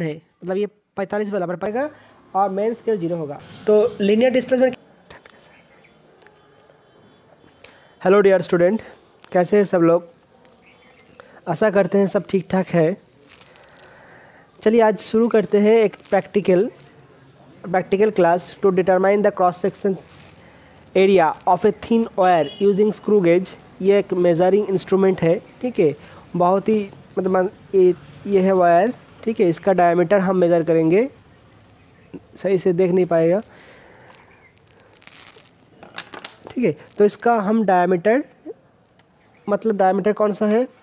है, मतलब ये 45 बराबर पाएगा और मेन स्केल 0 होगा। तो linear displacement. Hello dear student, कैसे हैं सब लोग? आशा करते हैं सब ठीक ठाक है। चलिए आज शुरू करते हैं एक practical class to determine the cross section area of a thin wire using screw gauge. ये एक मेजरिंग इंस्ट्रूमेंट है, ठीक है। बहुत ही मतलब ये है वायर, ठीक है। इसका डायमीटर हम मेज़र करेंगे, सही से देख नहीं पाएगा, ठीक है। तो इसका हम डायमीटर, मतलब डायमीटर कौन सा है,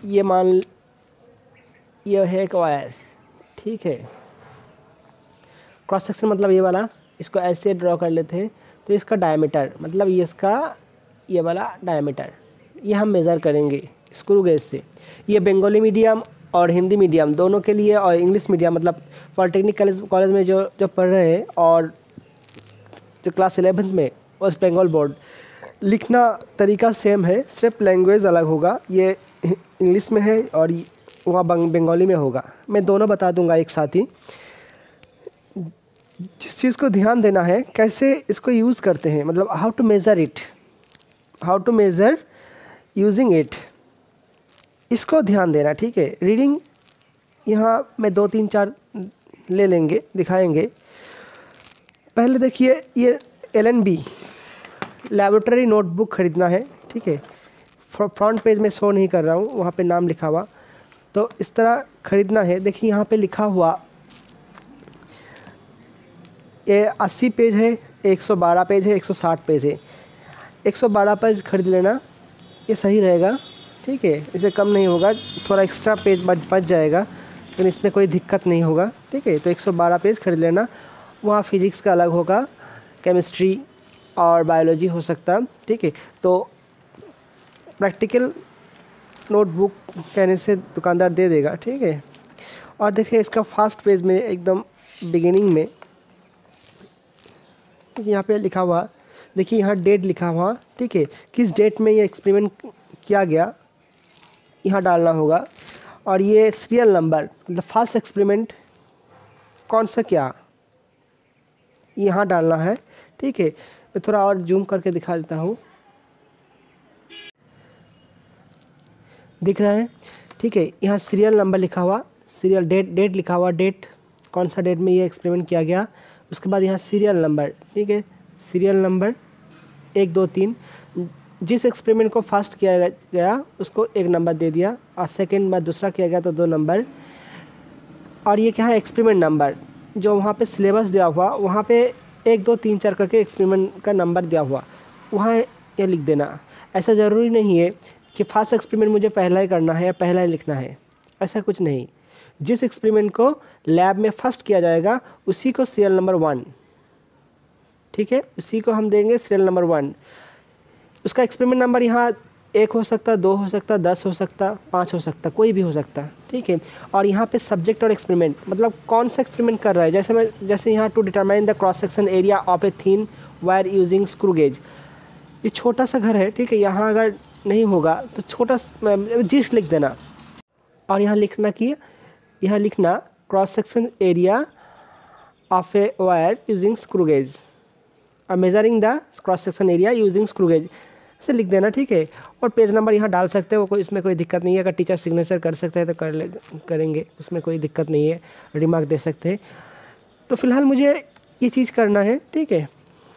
ये है एक वायर, ठीक है। क्रॉस सेक्शन मतलब ये वाला, इसको ऐसे ड्रॉ कर लेते हैं। तो इसका डायमीटर मतलब ये वाला डायमीटर ये हम मेज़र करेंगे स्क्रू गेज से। ये बंगाली मीडियम और हिंदी मीडियम दोनों के लिए, और इंग्लिश मीडियम मतलब पॉलिटेक्निक कॉलेज में जो पढ़ रहे हैं और जो क्लास 11th में वेस्ट बंगाल बोर्ड, लिखना तरीका सेम है, सिर्फ लैंग्वेज अलग होगा। ये इंग्लिश में है और वहाँ बंगाली में होगा। मैं दोनों बता दूंगा एक साथ ही। जिस चीज़ को ध्यान देना है, कैसे इसको यूज़ करते हैं, मतलब how to measure using it, इसको ध्यान देना, ठीक है। रीडिंग यहाँ मैं 2 3 4 ले लेंगे, दिखाएंगे। पहले देखिए, ये LNB लैबोरेटरी नोटबुक खरीदना है, ठीक है। फ्रंट पेज में शो नहीं कर रहा हूँ, वहाँ पे नाम लिखा हुआ, तो इस तरह खरीदना है। देखिए यहाँ पे लिखा हुआ ये 80 पेज है, 112 पेज है, 160 पेज है। 112 पेज खरीद लेना, ये सही रहेगा, ठीक है। इससे कम नहीं होगा, थोड़ा एक्स्ट्रा पेज बच जाएगा, लेकिन इसमें कोई दिक्कत नहीं होगा, ठीक है। तो 112 पेज खरीद लेना। वहाँ फिजिक्स का अलग होगा, केमिस्ट्री और बायोलॉजी हो सकता, ठीक है। तो प्रैक्टिकल नोटबुक कहने से दुकानदार दे देगा, ठीक है। और देखिए इसका फर्स्ट पेज में एकदम बिगिनिंग में यहाँ पे लिखा हुआ, देखिए यहाँ डेट लिखा हुआ, ठीक है। किस डेट में ये एक्सपेरिमेंट किया गया, यहाँ डालना होगा। और ये सीरियल नंबर, मतलब फर्स्ट एक्सपेरिमेंट कौन सा क्या, यहाँ डालना है, ठीक है। मैं थोड़ा और जूम करके दिखा देता हूँ, दिख रहा है, ठीक है। यहाँ सीरियल नंबर लिखा हुआ, सीरियल डेट लिखा हुआ, डेट कौन सा डेट में ये एक्सपेरिमेंट किया गया। उसके बाद यहाँ सीरियल नंबर, ठीक है। सीरियल नंबर 1 2 3, जिस एक्सपेरिमेंट को फर्स्ट किया गया उसको 1 नंबर दे दिया, और सेकंड बार दूसरा किया गया तो 2 नंबर। और ये क्या है, एक्सपेरिमेंट नंबर, जो वहाँ पे सिलेबस दिया हुआ, वहाँ पे 1 2 3 4 करके एक्सपेरिमेंट का नंबर दिया हुआ, वहाँ ये लिख देना। ऐसा ज़रूरी नहीं है कि फर्स्ट एक्सपेरिमेंट मुझे पहला ही करना है या पहला ही लिखना है, ऐसा कुछ नहीं। जिस एक्सपेरिमेंट को लैब में फर्स्ट किया जाएगा उसी को सीरियल नंबर 1, ठीक है, उसी को हम देंगे सीरियल नंबर 1। उसका एक्सपेरिमेंट नंबर यहाँ 1 हो सकता, 2 हो सकता, 10 हो सकता, 5 हो सकता, कोई भी हो सकता, ठीक है। और यहाँ पे सब्जेक्ट और एक्सपेरिमेंट, मतलब कौन सा एक्सपेरिमेंट कर रहा है। जैसे यहाँ to determine the cross section area of a thin wire using screw gauge. ये छोटा सा घर है, ठीक है। यहाँ अगर नहीं होगा तो छोटा जिस्ट लिख देना, और यहाँ लिखना cross section area of a wire using screw gauge, measuring the cross section area using screw gauge से लिख देना, ठीक है। और पेज नंबर यहाँ डाल सकते हो, इसमें कोई दिक्कत नहीं है। अगर टीचर सिग्नेचर कर सकते हैं तो करेंगे, उसमें कोई दिक्कत नहीं है, रिमार्क दे सकते हैं। तो फिलहाल मुझे ये चीज़ करना है, ठीक है।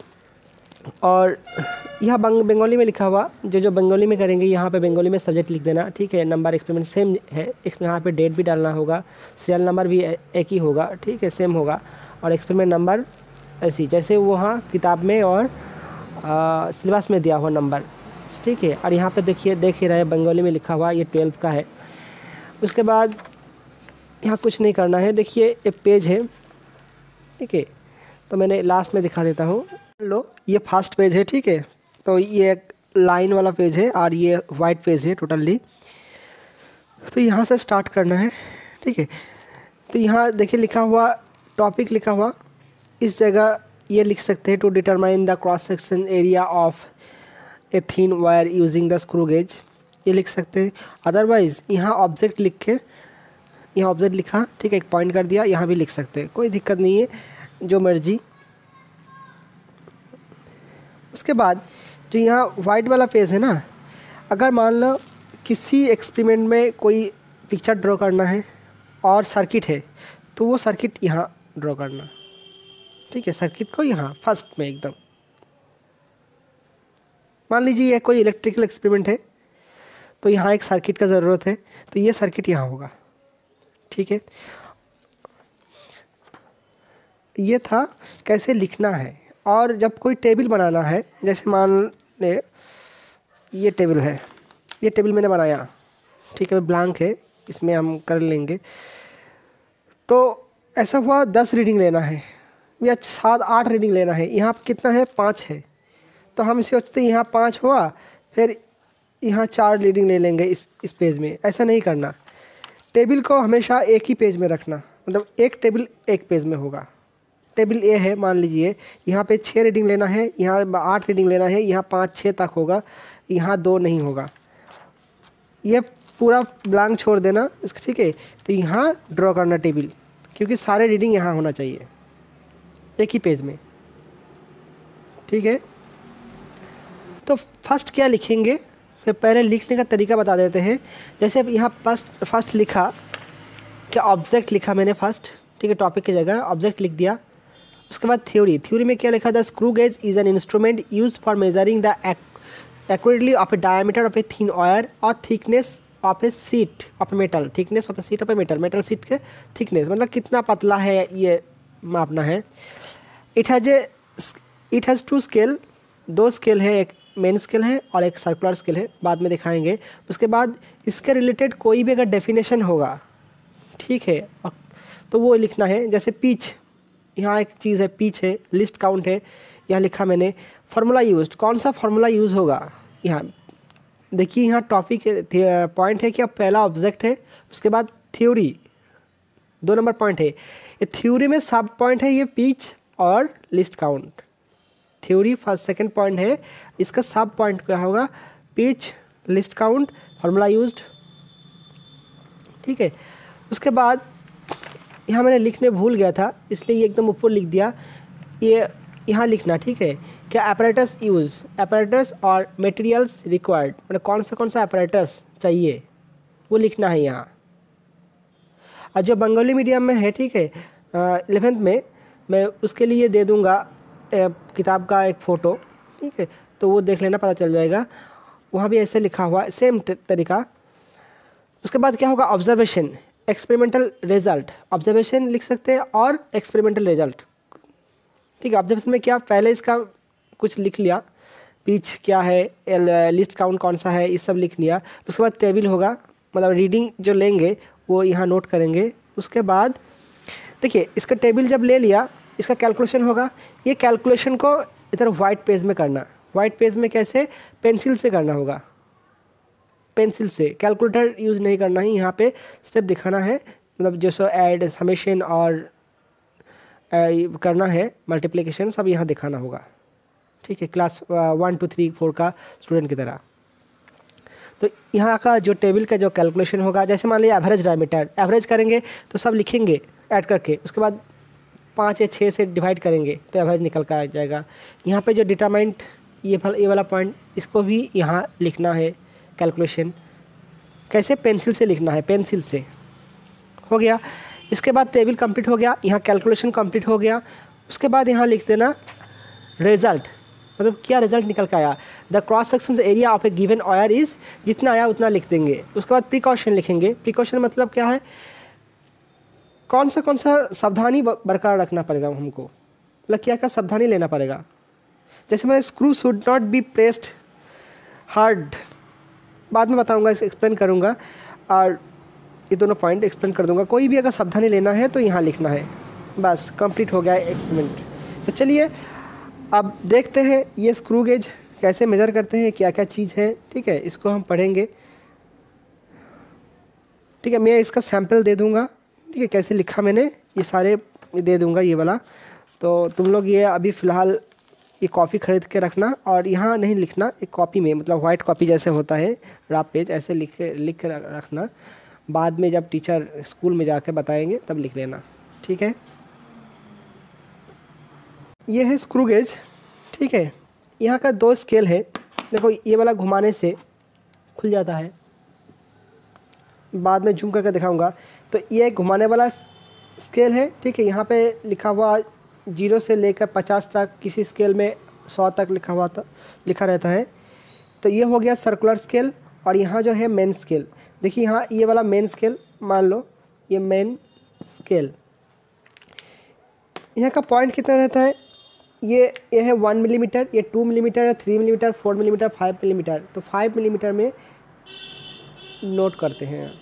और यहाँ बंगाली में लिखा हुआ, जो बंगाली में करेंगे यहाँ पे बंगाली में सब्जेक्ट लिख देना, ठीक है। नंबर एक्सपेरिमेंट सेम है, इसमें यहाँ पे डेट भी डालना होगा, सीरियल नंबर भी एक ही होगा, ठीक है, सेम होगा। और एक्सपेरिमेंट नंबर ऐसी जैसे वहाँ किताब में और सिलेबस में दिया हुआ नंबर, ठीक है। और यहाँ पे देखिए, देख ही रहे बंगाली में लिखा हुआ, ये 12 का है। उसके बाद यहाँ कुछ नहीं करना है। देखिए एक पेज है, ठीक है, तो मैंने लास्ट में दिखा देता हूँ। लो ये फर्स्ट पेज है, ठीक है। तो ये एक लाइन वाला पेज है और ये वाइट पेज है टोटली। तो यहाँ से स्टार्ट करना है, ठीक है। तो यहाँ देखिए लिखा हुआ, टॉपिक लिखा हुआ, इस जगह ये लिख सकते हैं to determine the cross section area of a thin wire using the screw gauge, ये लिख सकते हैं। अदरवाइज़ यहाँ ऑब्जेक्ट लिख के यहाँ ऑब्जेक्ट लिखा, ठीक है, एक पॉइंट कर दिया, यहाँ भी लिख सकते हैं, कोई दिक्कत नहीं है, जो मर्जी। उसके बाद जो यहाँ वाइट वाला पेज है ना, अगर मान लो किसी एक्सपेरिमेंट में कोई पिक्चर ड्रॉ करना है और सर्किट है, तो वो सर्किट यहाँ ड्रॉ करना, ठीक है, सर्किट को यहाँ फर्स्ट में एकदम। मान लीजिए ये कोई इलेक्ट्रिकल एक्सपेरिमेंट है, तो यहाँ एक सर्किट का ज़रूरत है, तो ये सर्किट यहाँ होगा, ठीक है। ये था कैसे लिखना है। और जब कोई टेबल बनाना है, जैसे मान ले ये टेबल है, ये टेबल मैंने बनाया, ठीक है, ब्लैंक है, इसमें हम कर लेंगे। तो ऐसा हुआ 10 रीडिंग लेना है या 7-8 रीडिंग लेना है, यहाँ कितना है, 5 है, तो हम सोचते हैं यहाँ 5 हुआ, फिर यहाँ 4 रीडिंग ले लेंगे इस पेज में। ऐसा नहीं करना, टेबल को हमेशा एक ही पेज में रखना, मतलब एक टेबल एक पेज में होगा। टेबल ए है, मान लीजिए यहाँ पे 6 रीडिंग लेना है, यहाँ 8 रीडिंग लेना है, यहाँ 5-6 तक होगा, यहाँ 2 नहीं होगा, ये पूरा ब्लैंक छोड़ देना, ठीक है। तो यहाँ ड्रॉ करना टेबल, क्योंकि सारे रीडिंग यहाँ होना चाहिए एक ही पेज में, ठीक है। तो फर्स्ट क्या लिखेंगे, फिर पहले लिखने का तरीका बता देते हैं। जैसे यहाँ फर्स्ट लिखा, क्या ऑब्जेक्ट लिखा मैंने फर्स्ट, ठीक है, टॉपिक की जगह ऑब्जेक्ट लिख दिया। उसके बाद थ्योरी में क्या लिखा, the screw gauge is an instrument use for measuring the accurately of a diameter of a thin wire और thickness of a sheet of metal, thickness of a sheet of a metal sheet के thickness, मतलब कितना पतला है ये मापना है। It has 2 scale, 2 scale है, एक मेन स्केल है और एक सर्कुलर स्केल है, बाद में दिखाएंगे। उसके बाद इसके रिलेटेड कोई भी अगर डेफिनेशन होगा, ठीक है, तो वो लिखना है। जैसे पिच, यहाँ एक चीज़ है पिच है, लिस्ट काउंट है, यहाँ लिखा मैंने। फार्मूला यूज्ड, कौन सा फार्मूला यूज़ होगा, यहाँ देखिए, यहाँ टॉपिक पॉइंट है कि अब पहला ऑब्जेक्ट है, उसके बाद थ्योरी 2 नंबर पॉइंट है। ये थ्योरी में सब पॉइंट है, ये पिच और least count. Theory first second point है, इसका सब पॉइंट क्या होगा, pitch, least count, formula used, ठीक है। उसके बाद यहाँ मैंने लिखने भूल गया था, इसलिए ये एकदम ऊपर लिख दिया, ये यहाँ लिखना, ठीक है। क्या अपैरेटस यूज, अपैरेटस और मटेरियल्स रिक्वायर्ड, मतलब कौन सा अपैरेटस चाहिए वो लिखना है यहाँ। और जो बंगाली मीडियम में है, ठीक है, 11th में मैं उसके लिए दे दूँगा किताब का एक फ़ोटो, ठीक है, तो वो देख लेना, पता चल जाएगा, वहाँ भी ऐसे लिखा हुआ है, सेम तरीका। उसके बाद क्या होगा, ऑब्जर्वेशन, एक्सपेरिमेंटल रिजल्ट, ऑब्जर्वेशन लिख सकते हैं और एक्सपेरिमेंटल रिजल्ट, ठीक है। ऑब्जर्वेशन में क्या, पहले इसका कुछ लिख लिया, पिच क्या है, लिस्ट काउंट कौन सा है, ये सब लिख लिया। उसके बाद टेबल होगा, मतलब रीडिंग जो लेंगे वो यहाँ नोट करेंगे। उसके बाद देखिए, इसका टेबल जब ले लिया, इसका कैलकुलेशन होगा, ये कैलकुलेशन को इधर वाइट पेज में करना। वाइट पेज में कैसे, पेंसिल से करना होगा, पेंसिल से, कैलकुलेटर यूज़ नहीं करना है। यहाँ पे स्टेप दिखाना है, मतलब जैसे ऐड, समेशन और करना है, मल्टीप्लिकेशन, सब यहाँ दिखाना होगा, ठीक है, क्लास 1 2 3 4 का स्टूडेंट की तरह। तो यहाँ का जो टेबल का जो कैलकुलेशन होगा, जैसे मान लीजिए एवरेज डायमीटर, एवरेज करेंगे तो सब लिखेंगे ऐड करके, उसके बाद 5 या 6 से डिवाइड करेंगे तो एवरेज निकल कर आ जाएगा। यहाँ पे जो डिटरमाइंट, ये वाला पॉइंट, इसको भी यहाँ लिखना है, कैलकुलेशन कैसे, पेंसिल से लिखना है, पेंसिल से हो गया। इसके बाद टेबल कंप्लीट हो गया, यहाँ कैलकुलेशन कंप्लीट हो गया। उसके बाद यहाँ लिख देना रिजल्ट, मतलब क्या रिजल्ट निकल के आया, the cross section area of a given wire is, जितना आया उतना लिख देंगे। उसके बाद प्रिकॉशन लिखेंगे, प्रिकॉशन मतलब क्या है, कौन सा सावधानी बरकरार रखना पड़ेगा हमको, मतलब क्या क्या सावधानी लेना पड़ेगा। जैसे मैं screw should not be pressed hard, बाद में बताऊंगा, इसे एक्सप्लेन करूंगा, और ये दोनों पॉइंट एक्सप्लेन कर दूंगा। कोई भी अगर सावधानी लेना है तो यहाँ लिखना है, बस कंप्लीट हो गया है एक्सपेरिमेंट। तो चलिए अब देखते हैं ये स्क्रू गेज कैसे मेज़र करते हैं, क्या क्या चीज़ है, ठीक है, इसको हम पढ़ेंगे, ठीक है। मैं इसका सैम्पल दे दूंगा, ठीक है, कैसे लिखा मैंने, ये सारे दे दूंगा, ये वाला। तो तुम लोग ये अभी फ़िलहाल ये कॉपी ख़रीद के रखना, और यहाँ नहीं लिखना, एक कॉपी में, मतलब वाइट कॉपी जैसे होता है रफ पेज, ऐसे लिख के रखना। बाद में जब टीचर स्कूल में जाकर बताएंगे तब लिख लेना, ठीक है। ये है स्क्रू गेज, ठीक है। यहाँ का 2 स्केल है, देखो ये वाला घुमाने से खुल जाता है, बाद में जूम करके दिखाऊंगा। तो ये घुमाने वाला स्केल है, ठीक है। यहाँ पे लिखा हुआ 0 से लेकर 50 तक, किसी स्केल में 100 तक लिखा रहता है। तो ये हो गया सर्कुलर स्केल। और यहाँ जो है मेन स्केल, देखिए यहाँ ये वाला मेन स्केल, मान लो ये मेन स्केल, यहाँ का पॉइंट कितना रहता है, ये है 1 मिलीमीटर, ये 2 मिलीमीटर, 3 मिलीमीटर, 4 मिलीमीटर, 5 मिलीमीटर। तो 5 मिलीमीटर में नोट करते हैं।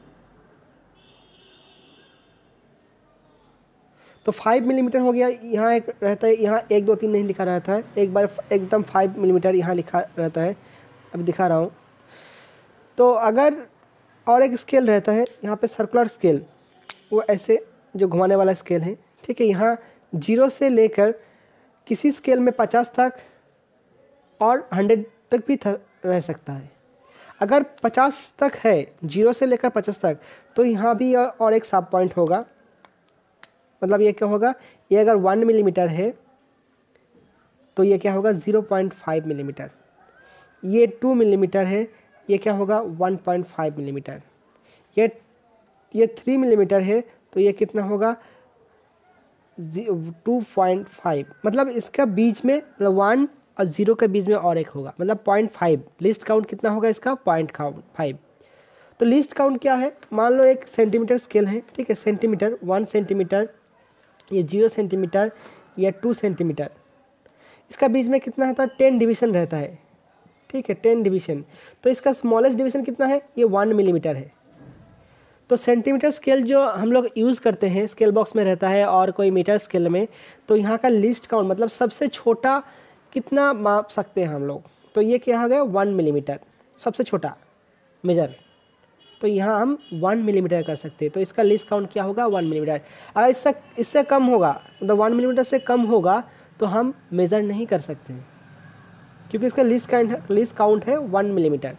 तो 5 मिलीमीटर हो गया। यहाँ एक रहता है, यहाँ 1 2 3 नहीं लिखा रहता है, एक बार एकदम 5 मिलीमीटर यहाँ लिखा रहता है, अभी दिखा रहा हूँ। तो अगर और एक स्केल रहता है यहाँ पे सर्कुलर स्केल, वो ऐसे जो घुमाने वाला स्केल है, ठीक है। यहाँ 0 से लेकर किसी स्केल में 50 तक और 100 तक भी रह सकता है। अगर 50 तक है, 0 से लेकर 50 तक, तो यहाँ भी और एक सब पॉइंट होगा। मतलब ये क्या होगा, ये अगर 1 मिलीमीटर है तो ये क्या होगा 0.5 मिलीमीटर। ये 2 मिलीमीटर है, ये क्या होगा 1.5 मिलीमीटर। ये 3 मिलीमीटर है तो ये कितना होगा 2.5। मतलब इसका बीच में, मतलब 1 और 0 के बीच में और एक होगा, मतलब 0.5। लिस्ट काउंट कितना होगा इसका 0.5। तो लिस्ट काउंट क्या है, मान लो एक सेंटीमीटर स्केल है, ठीक है। सेंटीमीटर 1 सेंटीमीटर, ये 0 सेंटीमीटर, या 2 सेंटीमीटर, इसका बीच में कितना रहता है 10 डिवीज़न रहता है, ठीक है, 10 डिवीज़न। तो इसका स्मॉलेस्ट डिवीज़न कितना है, ये 1 मिलीमीटर है। तो सेंटीमीटर स्केल जो हम लोग यूज़ करते हैं स्केल बॉक्स में रहता है और कोई मीटर स्केल में, तो यहाँ का लिस्ट काउंट मतलब सबसे छोटा कितना माप सकते हैं हम लोग, तो ये क्या हो गया 1 मिलीमीटर, सबसे छोटा मेजर। तो यहाँ हम 1 मिलीमीटर कर सकते हैं। तो इसका लिस्ट काउंट क्या होगा 1 मिलीमीटर। अगर इससे कम होगा, मतलब 1 मिलीमीटर से कम होगा तो हम मेज़र नहीं कर सकते हैं, क्योंकि इसका लिस्ट काउंट है 1 मिलीमीटर,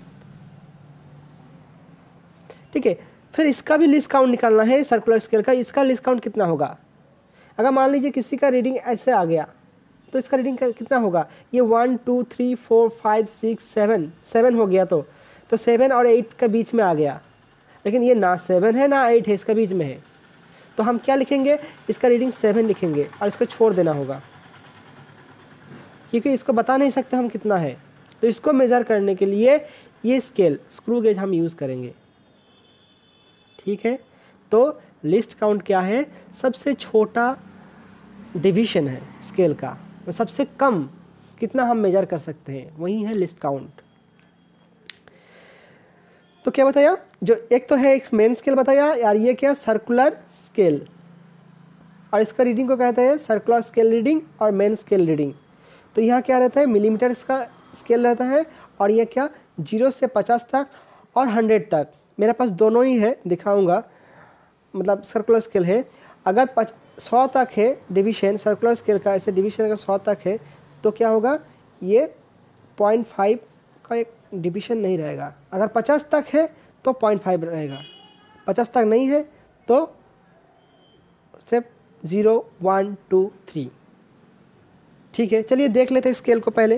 ठीक है। फिर इसका भी लिस्ट काउंट निकालना है सर्कुलर स्केल का। इसका लिस्ट काउंट कितना होगा, अगर मान लीजिए किसी का रीडिंग ऐसे आ गया तो इसका रीडिंग कितना होगा, ये 1 2 3 4 5 6 7 हो गया। तो 7 और 8 के बीच में आ गया, लेकिन ये ना 7 है ना 8 है, इसका बीच में है। तो हम क्या लिखेंगे, इसका रीडिंग 7 लिखेंगे और इसको छोड़ देना होगा, क्योंकि इसको बता नहीं सकते हम कितना है। तो इसको मेज़र करने के लिए ये स्केल स्क्रू गेज हम यूज़ करेंगे, ठीक है। तो लिस्ट काउंट क्या है, सबसे छोटा डिवीज़न है स्केल का, तो सबसे कम कितना हम मेज़र कर सकते हैं, वही है लिस्ट काउंट। तो क्या बताया, जो एक तो है एक मेन स्केल बताया यार, ये क्या सर्कुलर स्केल, और इसका रीडिंग को कहते हैं सर्कुलर स्केल रीडिंग और मेन स्केल रीडिंग। तो यहाँ क्या रहता है मिलीमीटर इसका स्केल रहता है, और ये क्या 0 से 50 तक और 100 तक। मेरे पास दोनों ही है, दिखाऊंगा। मतलब सर्कुलर स्केल है, अगर 100 तक है डिवीज़न सर्कुलर स्केल का, ऐसे डिवीज़न अगर 100 तक है तो क्या होगा, ये 0.5 का एक डिवीज़न नहीं रहेगा। अगर 50 तक है तो 0.5 रहेगा, 50 तक नहीं है तो सिर्फ 0 1 2 3, ठीक है। चलिए देख लेते हैं स्केल को पहले।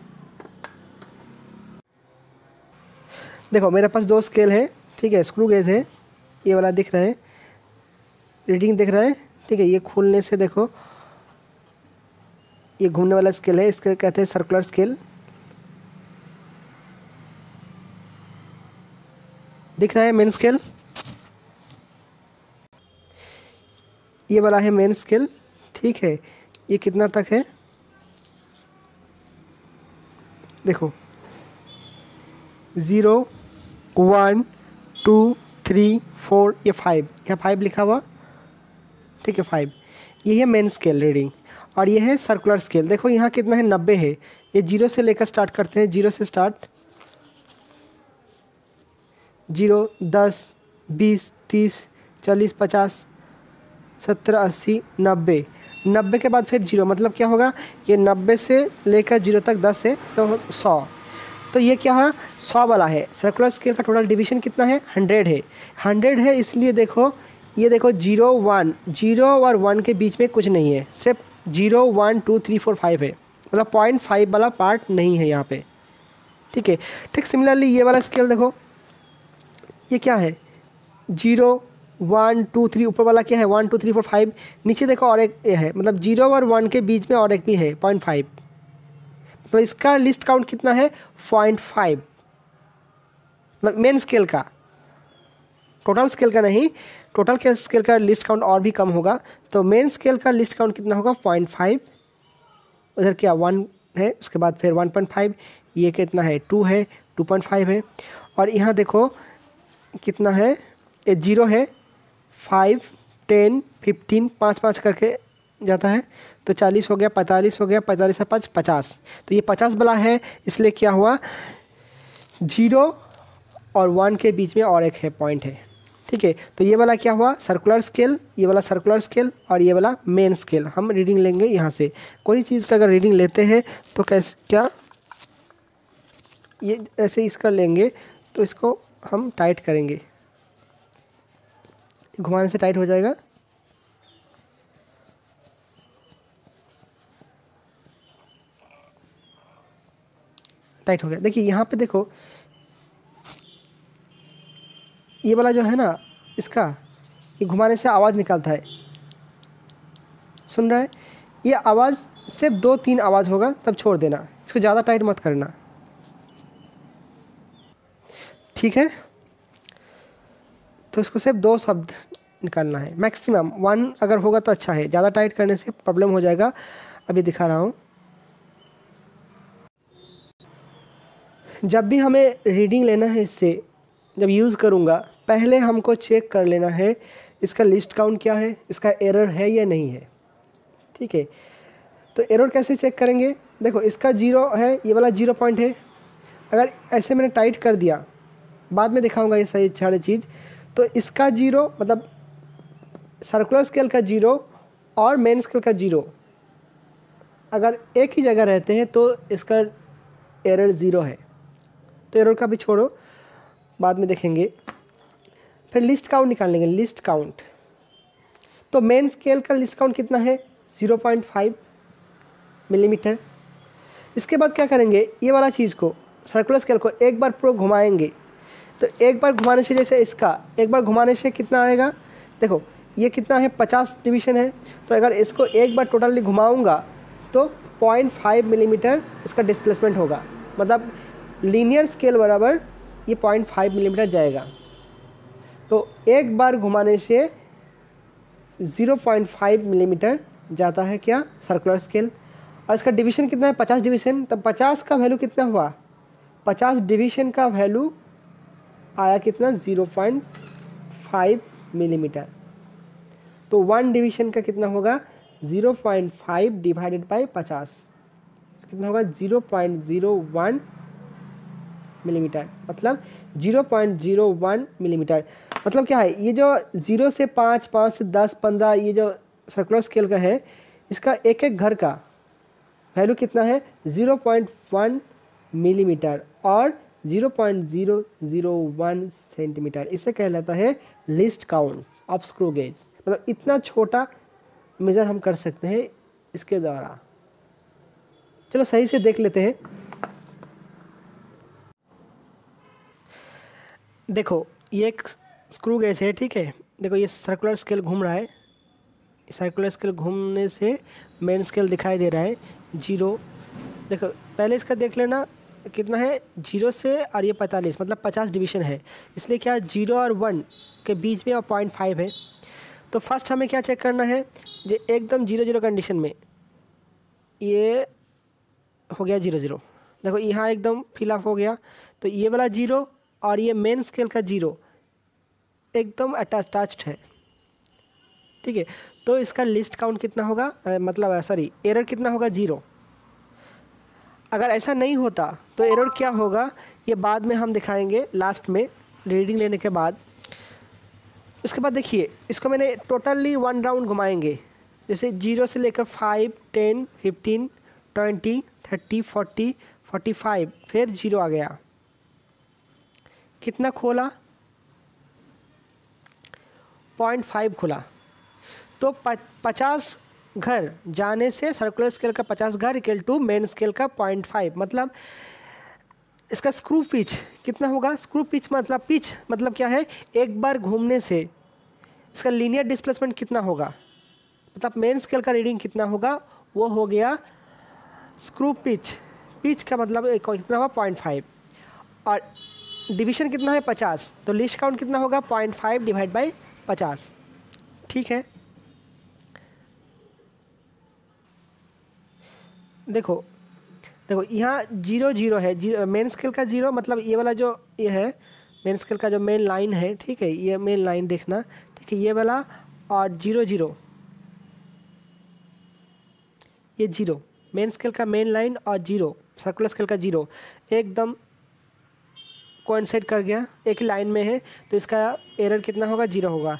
देखो मेरे पास 2 स्केल है, ठीक है। स्क्रू गेज है, ये वाला दिख रहा है, रीडिंग दिख रहा है, ठीक है। ये खोलने से देखो ये घूमने वाला स्केल है, इसके कहते हैं सर्कुलर स्केल, दिख रहा है मेन स्केल। ये वाला है मेन स्केल, ठीक है। ये कितना तक है देखो, 0 1 2 3 4, ये 5, यहाँ 5 लिखा हुआ, ठीक है 5। ये है मेन स्केल रीडिंग, और ये है सर्कुलर स्केल। देखो यहाँ कितना है 90 है। ये 0 से लेकर स्टार्ट करते हैं, 0 से स्टार्ट, 0 10 20 30 40 50 70 80 90, 90 के बाद फिर 0, मतलब क्या होगा, ये 90 से लेकर 0 तक 10 है तो 100। तो ये क्या है, 100 वाला है। सर्कुलर स्केल का टोटल डिवीजन कितना है, 100 है। 100 है इसलिए देखो, ये देखो 0 1, 0 और 1 के बीच में कुछ नहीं है, सिर्फ 0 1 2 3 4 5 है, मतलब 0.5 वाला पार्ट नहीं है यहाँ पे, ठीक है। ठीक सिमिलरली ये वाला स्केल देखो, ये क्या है, 0 1 2 3, ऊपर वाला क्या है 1 2 3 4 5, नीचे देखो और एक ये है, मतलब 0 और 1 के बीच में और एक भी है 0.5, तो इसका लिस्ट काउंट कितना है 0.5, मतलब मेन स्केल का, टोटल स्केल का नहीं, टोटल स्केल का लिस्ट काउंट और भी कम होगा, तो मेन स्केल का लिस्ट काउंट कितना होगा 0.5, उधर क्या 1 है, उसके बाद फिर 1.5, ये कितना है 2 है, 2.5 है, और यहाँ देखो कितना है, ये 0 है, 5 10 15 5 5 करके जाता है, तो 40 हो गया, 45 हो गया, 45 से 5 50, तो ये 50 वाला है, इसलिए क्या हुआ 0 और 1 के बीच में और एक है पॉइंट है, ठीक है। तो ये वाला क्या हुआ सर्कुलर स्केल, ये वाला सर्कुलर स्केल और ये वाला मेन स्केल। हम रीडिंग लेंगे यहाँ से, कोई चीज़ का अगर रीडिंग लेते हैं तो कैसे क्या ये ऐसे इसका लेंगे, तो इसको हम टाइट करेंगे, घुमाने से टाइट हो जाएगा, टाइट हो गया। देखिए यहाँ पे देखो, ये वाला जो है ना इसका, ये घुमाने से आवाज़ निकलता है, सुन रहा है, ये आवाज़ सिर्फ 2-3 आवाज़ होगा तब छोड़ देना, इसको ज़्यादा टाइट मत करना, ठीक है। तो इसको सिर्फ 2 शब्द निकालना है, मैक्सिमम 1 अगर होगा तो अच्छा है, ज़्यादा टाइट करने से प्रॉब्लम हो जाएगा। अभी दिखा रहा हूँ, जब भी हमें रीडिंग लेना है इससे, जब यूज़ करूँगा पहले हमको चेक कर लेना है इसका लिस्ट काउंट क्या है, इसका एरर है या नहीं है, ठीक है। तो एरर कैसे चेक करेंगे, देखो इसका 0 है, ये वाला 0 पॉइंट है, अगर ऐसे मैंने टाइट कर दिया, बाद में दिखाऊंगा ये सही सारी चीज़, तो इसका 0 मतलब सर्कुलर स्केल का 0 और मेन स्केल का 0 अगर एक ही जगह रहते हैं तो इसका एरर 0 है, तो एरर का भी छोड़ो, बाद में देखेंगे। फिर लिस्ट काउंट निकाल लेंगे, लिस्ट काउंट, तो मेन स्केल का लिस्ट काउंट कितना है 0.5 मिलीमीटर। इसके बाद क्या करेंगे, ये वाला चीज़ को सर्कुलर स्केल को एक बार पूरा घुमाएंगे, तो एक बार घुमाने से, जैसे इसका एक बार घुमाने से कितना आएगा, देखो ये कितना है 50 डिवीजन है, तो अगर इसको एक बार टोटली घुमाऊंगा तो 0.5 मिलीमीटर इसका डिस्प्लेसमेंट होगा, मतलब लीनियर स्केल बराबर ये 0.5 मिलीमीटर जाएगा, तो एक बार घुमाने से 0.5 मिलीमीटर जाता है क्या सर्कुलर स्केल। और इसका डिवीजन कितना है 50 डिवीजन, तब 50 का वैल्यू कितना हुआ, 50 डिवीजन का वैल्यू आया कितना 0.5 मिलीमीटर, तो 1 डिवीजन का कितना होगा 0.5 डिवाइडेड बाई 50 कितना होगा 0.01 मिलीमीटर, मतलब 0.01 मिलीमीटर। मतलब क्या है, ये जो 0 से 5, 5 से 10, 15 ये जो सर्कुलर स्केल का है, इसका एक एक घर का वैल्यू कितना है 0.1 मिलीमीटर और 0.001 सेंटीमीटर। इसे कहलाता है least count of screw gauge, मतलब इतना छोटा मेजर हम कर सकते हैं इसके द्वारा। चलो सही से देख लेते हैं। देखो ये एक स्क्रू गेज है, ठीक है, देखो ये सर्कुलर स्केल घूम रहा है, सर्कुलर स्केल घूमने से मेन स्केल दिखाई दे रहा है 0। देखो पहले इसका देख लेना कितना है 0 से और ये 45, मतलब 50 डिवीजन है, इसलिए क्या 0 और 1 के बीच में और 0.5 है। तो फर्स्ट हमें क्या चेक करना है, जो एकदम 0-0 कंडीशन में ये हो गया 0-0, देखो यहाँ एकदम फिलअप हो गया, तो ये वाला 0 और ये मेन स्केल का 0 एकदम अटैच्ड है, ठीक है। तो इसका लिस्ट काउंट कितना होगा, मतलब सॉरी एरर कितना होगा 0। अगर ऐसा नहीं होता तो एरर क्या होगा ये बाद में हम दिखाएंगे, लास्ट में रीडिंग लेने के बाद। उसके बाद देखिए इसको मैंने टोटली 1 राउंड घुमाएंगे, जैसे 0 से लेकर 5, 10, 15, 20, 30, 40, 45, फिर 0 आ गया, कितना खोला 0.5 खुला। तो 50 घर जाने से सर्कुलर स्केल का 50 घर इक्वल टू मेन स्केल का 0.5, मतलब इसका स्क्रू पिच कितना होगा। स्क्रू पिच मतलब क्या है, एक बार घूमने से इसका लीनियर डिस्प्लेसमेंट कितना होगा, मतलब मेन स्केल का रीडिंग कितना होगा, वो हो गया स्क्रू पिच। पिच का मतलब कितना हुआ 0.5, और डिवीजन कितना है 50, तो लीस्ट काउंट कितना होगा 0.5 डिवाइड बाई 50। ठीक है, देखो यहाँ 0 0 है, मेन स्केल का 0, मतलब ये वाला जो ये है मेन स्केल का जो मेन लाइन है, ठीक है, ये मेन लाइन देखना, ठीक है, ये वाला, और 0 0 ये 0 मेन स्केल का मेन लाइन और 0 सर्कुलर स्केल का 0 एकदम कोइंसाइड कर गया, एक लाइन में है, तो इसका एरर कितना होगा 0 होगा।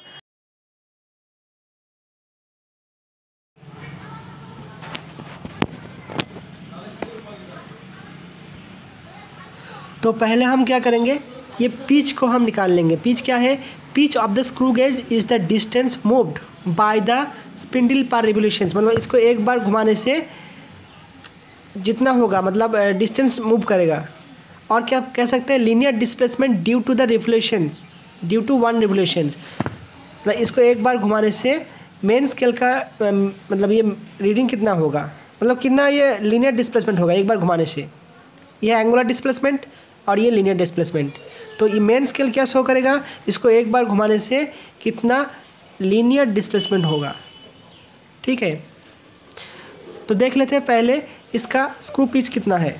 तो पहले हम क्या करेंगे, ये पिच को हम निकाल लेंगे। पिच क्या है, pitch of the screw gauge is the distance moved by the spindle per revolutions, मतलब इसको एक बार घुमाने से जितना होगा, मतलब डिस्टेंस मूव करेगा। और क्या कह सकते हैं, linear displacement due to the revolutions, due to 1 revolutions, मतलब इसको एक बार घुमाने से मेन स्केल का मतलब ये रीडिंग कितना होगा, मतलब कितना ये लीनियर डिस्प्लेसमेंट होगा एक बार घुमाने से। ये एंगुलर डिस्प्लेसमेंट और ये लीनियर डिस्प्लेसमेंट। तो ये मेन स्केल क्या शो करेगा, इसको एक बार घुमाने से कितना लीनियर डिस्प्लेसमेंट होगा। ठीक है, तो देख लेते हैं पहले इसका स्क्रू पिच कितना है।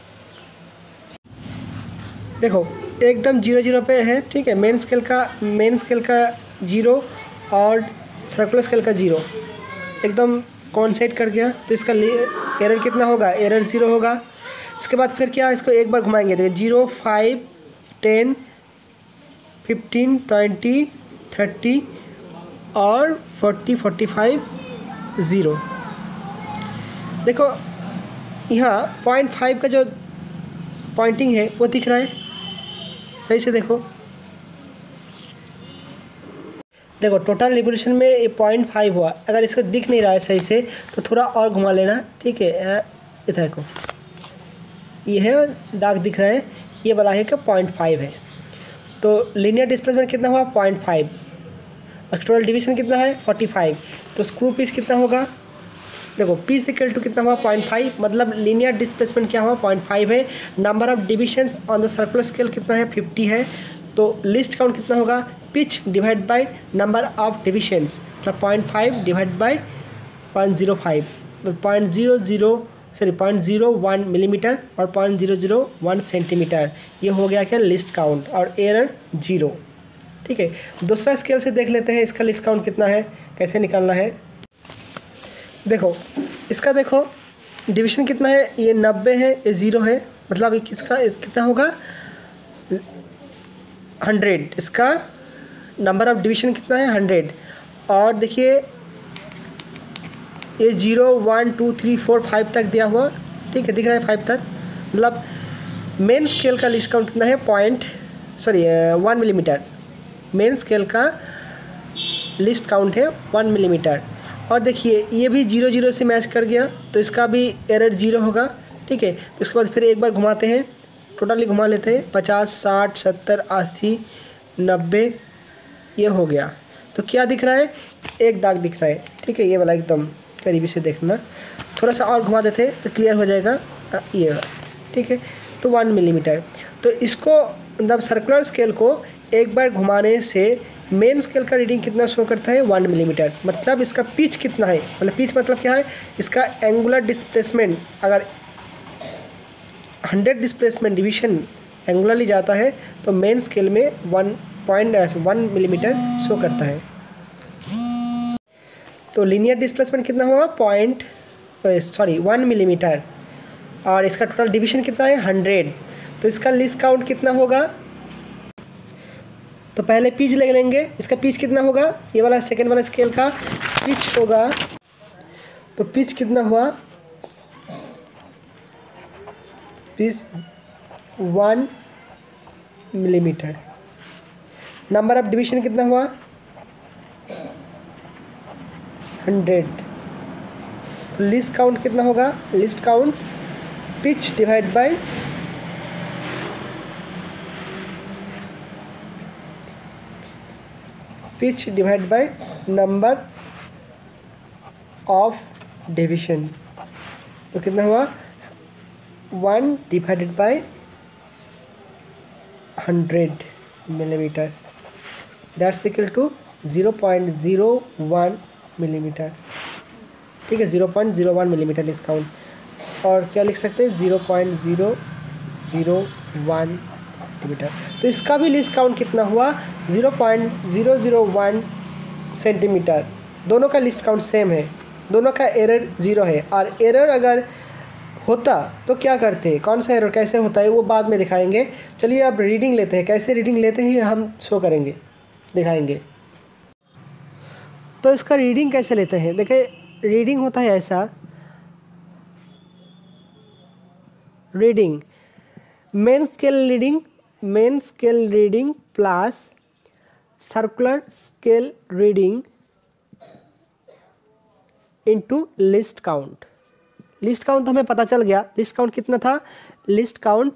देखो एकदम 0 0 पे है, ठीक है, मेन स्केल का 0 और सर्कुलर स्केल का 0 एकदम कोइंसाइड कर गया, तो इसका एरर कितना होगा, एरर 0 होगा। इसके बाद फिर क्या, इसको एक बार घुमाएंगे, देखिए 0 5 10 15 20 30 और 40 45 0। देखो यहाँ 0.5 का जो पॉइंटिंग है वो दिख रहा है, सही से देखो टोटल रिवोल्यूशन में ये 0.5 हुआ। अगर इसको दिख नहीं रहा है सही से तो थोड़ा और घुमा लेना, ठीक है, इधर को ये है दाग दिख रहा है, ये वाला है कि 0.5 है। तो लीनियर डिस्प्लेसमेंट कितना हुआ 0.5, और टोटल डिवीजन कितना है 45। तो स्क्रू पिच कितना होगा, देखो पिच इक्वल टू कितना हुआ 0.5, मतलब लीनियर डिस्प्लेसमेंट क्या हुआ 0.5 है। Number of divisions on the circular scale कितना है 50 है। तो लिस्ट काउंट कितना होगा, pitch divide by number of divisions, मतलब 0.5 डिवाइड बाय 0.05, तो 0.01 मिलीमीटर और 0.001 सेंटीमीटर, ये हो गया क्या लिस्ट काउंट, और एरर 0। ठीक है, दूसरा स्केल से देख लेते हैं इसका लिस्ट काउंट कितना है, कैसे निकालना है। देखो इसका देखो डिवीजन कितना है, ये 90 है, ये 0 है, मतलब ये कितना होगा 100। इसका नंबर ऑफ डिवीजन कितना है 100, और देखिए ये 0 1 2 3 4 5 तक दिया हुआ, ठीक है, दिख रहा है 5 तक, मतलब मेन स्केल का लिस्ट काउंट कितना है 1 मिलीमीटर। मेन स्केल का लिस्ट काउंट है 1 मिलीमीटर। और देखिए ये भी 0 0 से मैच कर गया, तो इसका भी एरर 0 होगा। ठीक है, उसके बाद फिर एक बार घुमाते हैं, टोटली घुमा लेते हैं, 50 60 70 80 90, ये हो गया। तो क्या दिख रहा है, एक दाग दिख रहा है, ठीक है, ये वाला एकदम करीबी से देखना, थोड़ा सा और घुमा देते हैं तो क्लियर हो जाएगा, ये, ठीक है। तो 1 मिलीमीटर, तो इसको मतलब सर्कुलर स्केल को एक बार घुमाने से मेन स्केल का रीडिंग कितना शो करता है 1 मिलीमीटर। मतलब इसका पिच कितना है, मतलब पिच मतलब क्या है, इसका एंगुलर डिस्प्लेसमेंट, अगर 100 डिस्प्लेसमेंट डिवीजन एंगुलरली जाता है तो मेन स्केल में 1 मिलीमीटर शो करता है। तो लीनियर डिस्प्लेसमेंट कितना होगा 1 मिलीमीटर, और इसका टोटल डिवीजन कितना है 100। तो इसका लिस्ट काउंट कितना होगा, तो पहले पिच ले लेंगे, इसका पिच कितना होगा, ये वाला सेकेंड वाला स्केल का पिच होगा, तो पिच कितना हुआ is 1 millimetre. Number of division कितना हुआ 100। तो लीस्ट काउंट कितना होगा, least count pitch divide by pitch divide by number of division. तो कितना हुआ 1 divided by 100 millimetre, that's equal to 0.01 millimetre. ठीक है, 0.01 मिलीमीटर लीस्ट काउंट। और क्या लिख सकते हैं 0.001 सेंटीमीटर। तो इसका भी लीस्ट काउंट कितना हुआ 0.001 सेंटीमीटर। दोनों का लीस्ट काउंट सेम है, दोनों का एरर 0 है। और एरर अगर होता तो क्या करते, कौन सा एरर कैसे होता है वो बाद में दिखाएंगे। चलिए अब रीडिंग लेते हैं, कैसे रीडिंग लेते हैं हम शो करेंगे, दिखाएंगे। तो इसका रीडिंग कैसे लेते हैं, देखिए रीडिंग होता है ऐसा, reading main scale reading plus circular scale reading into least count. Least count तो हमें पता चल गया, लिस्ट काउंट कितना था, लिस्ट काउंट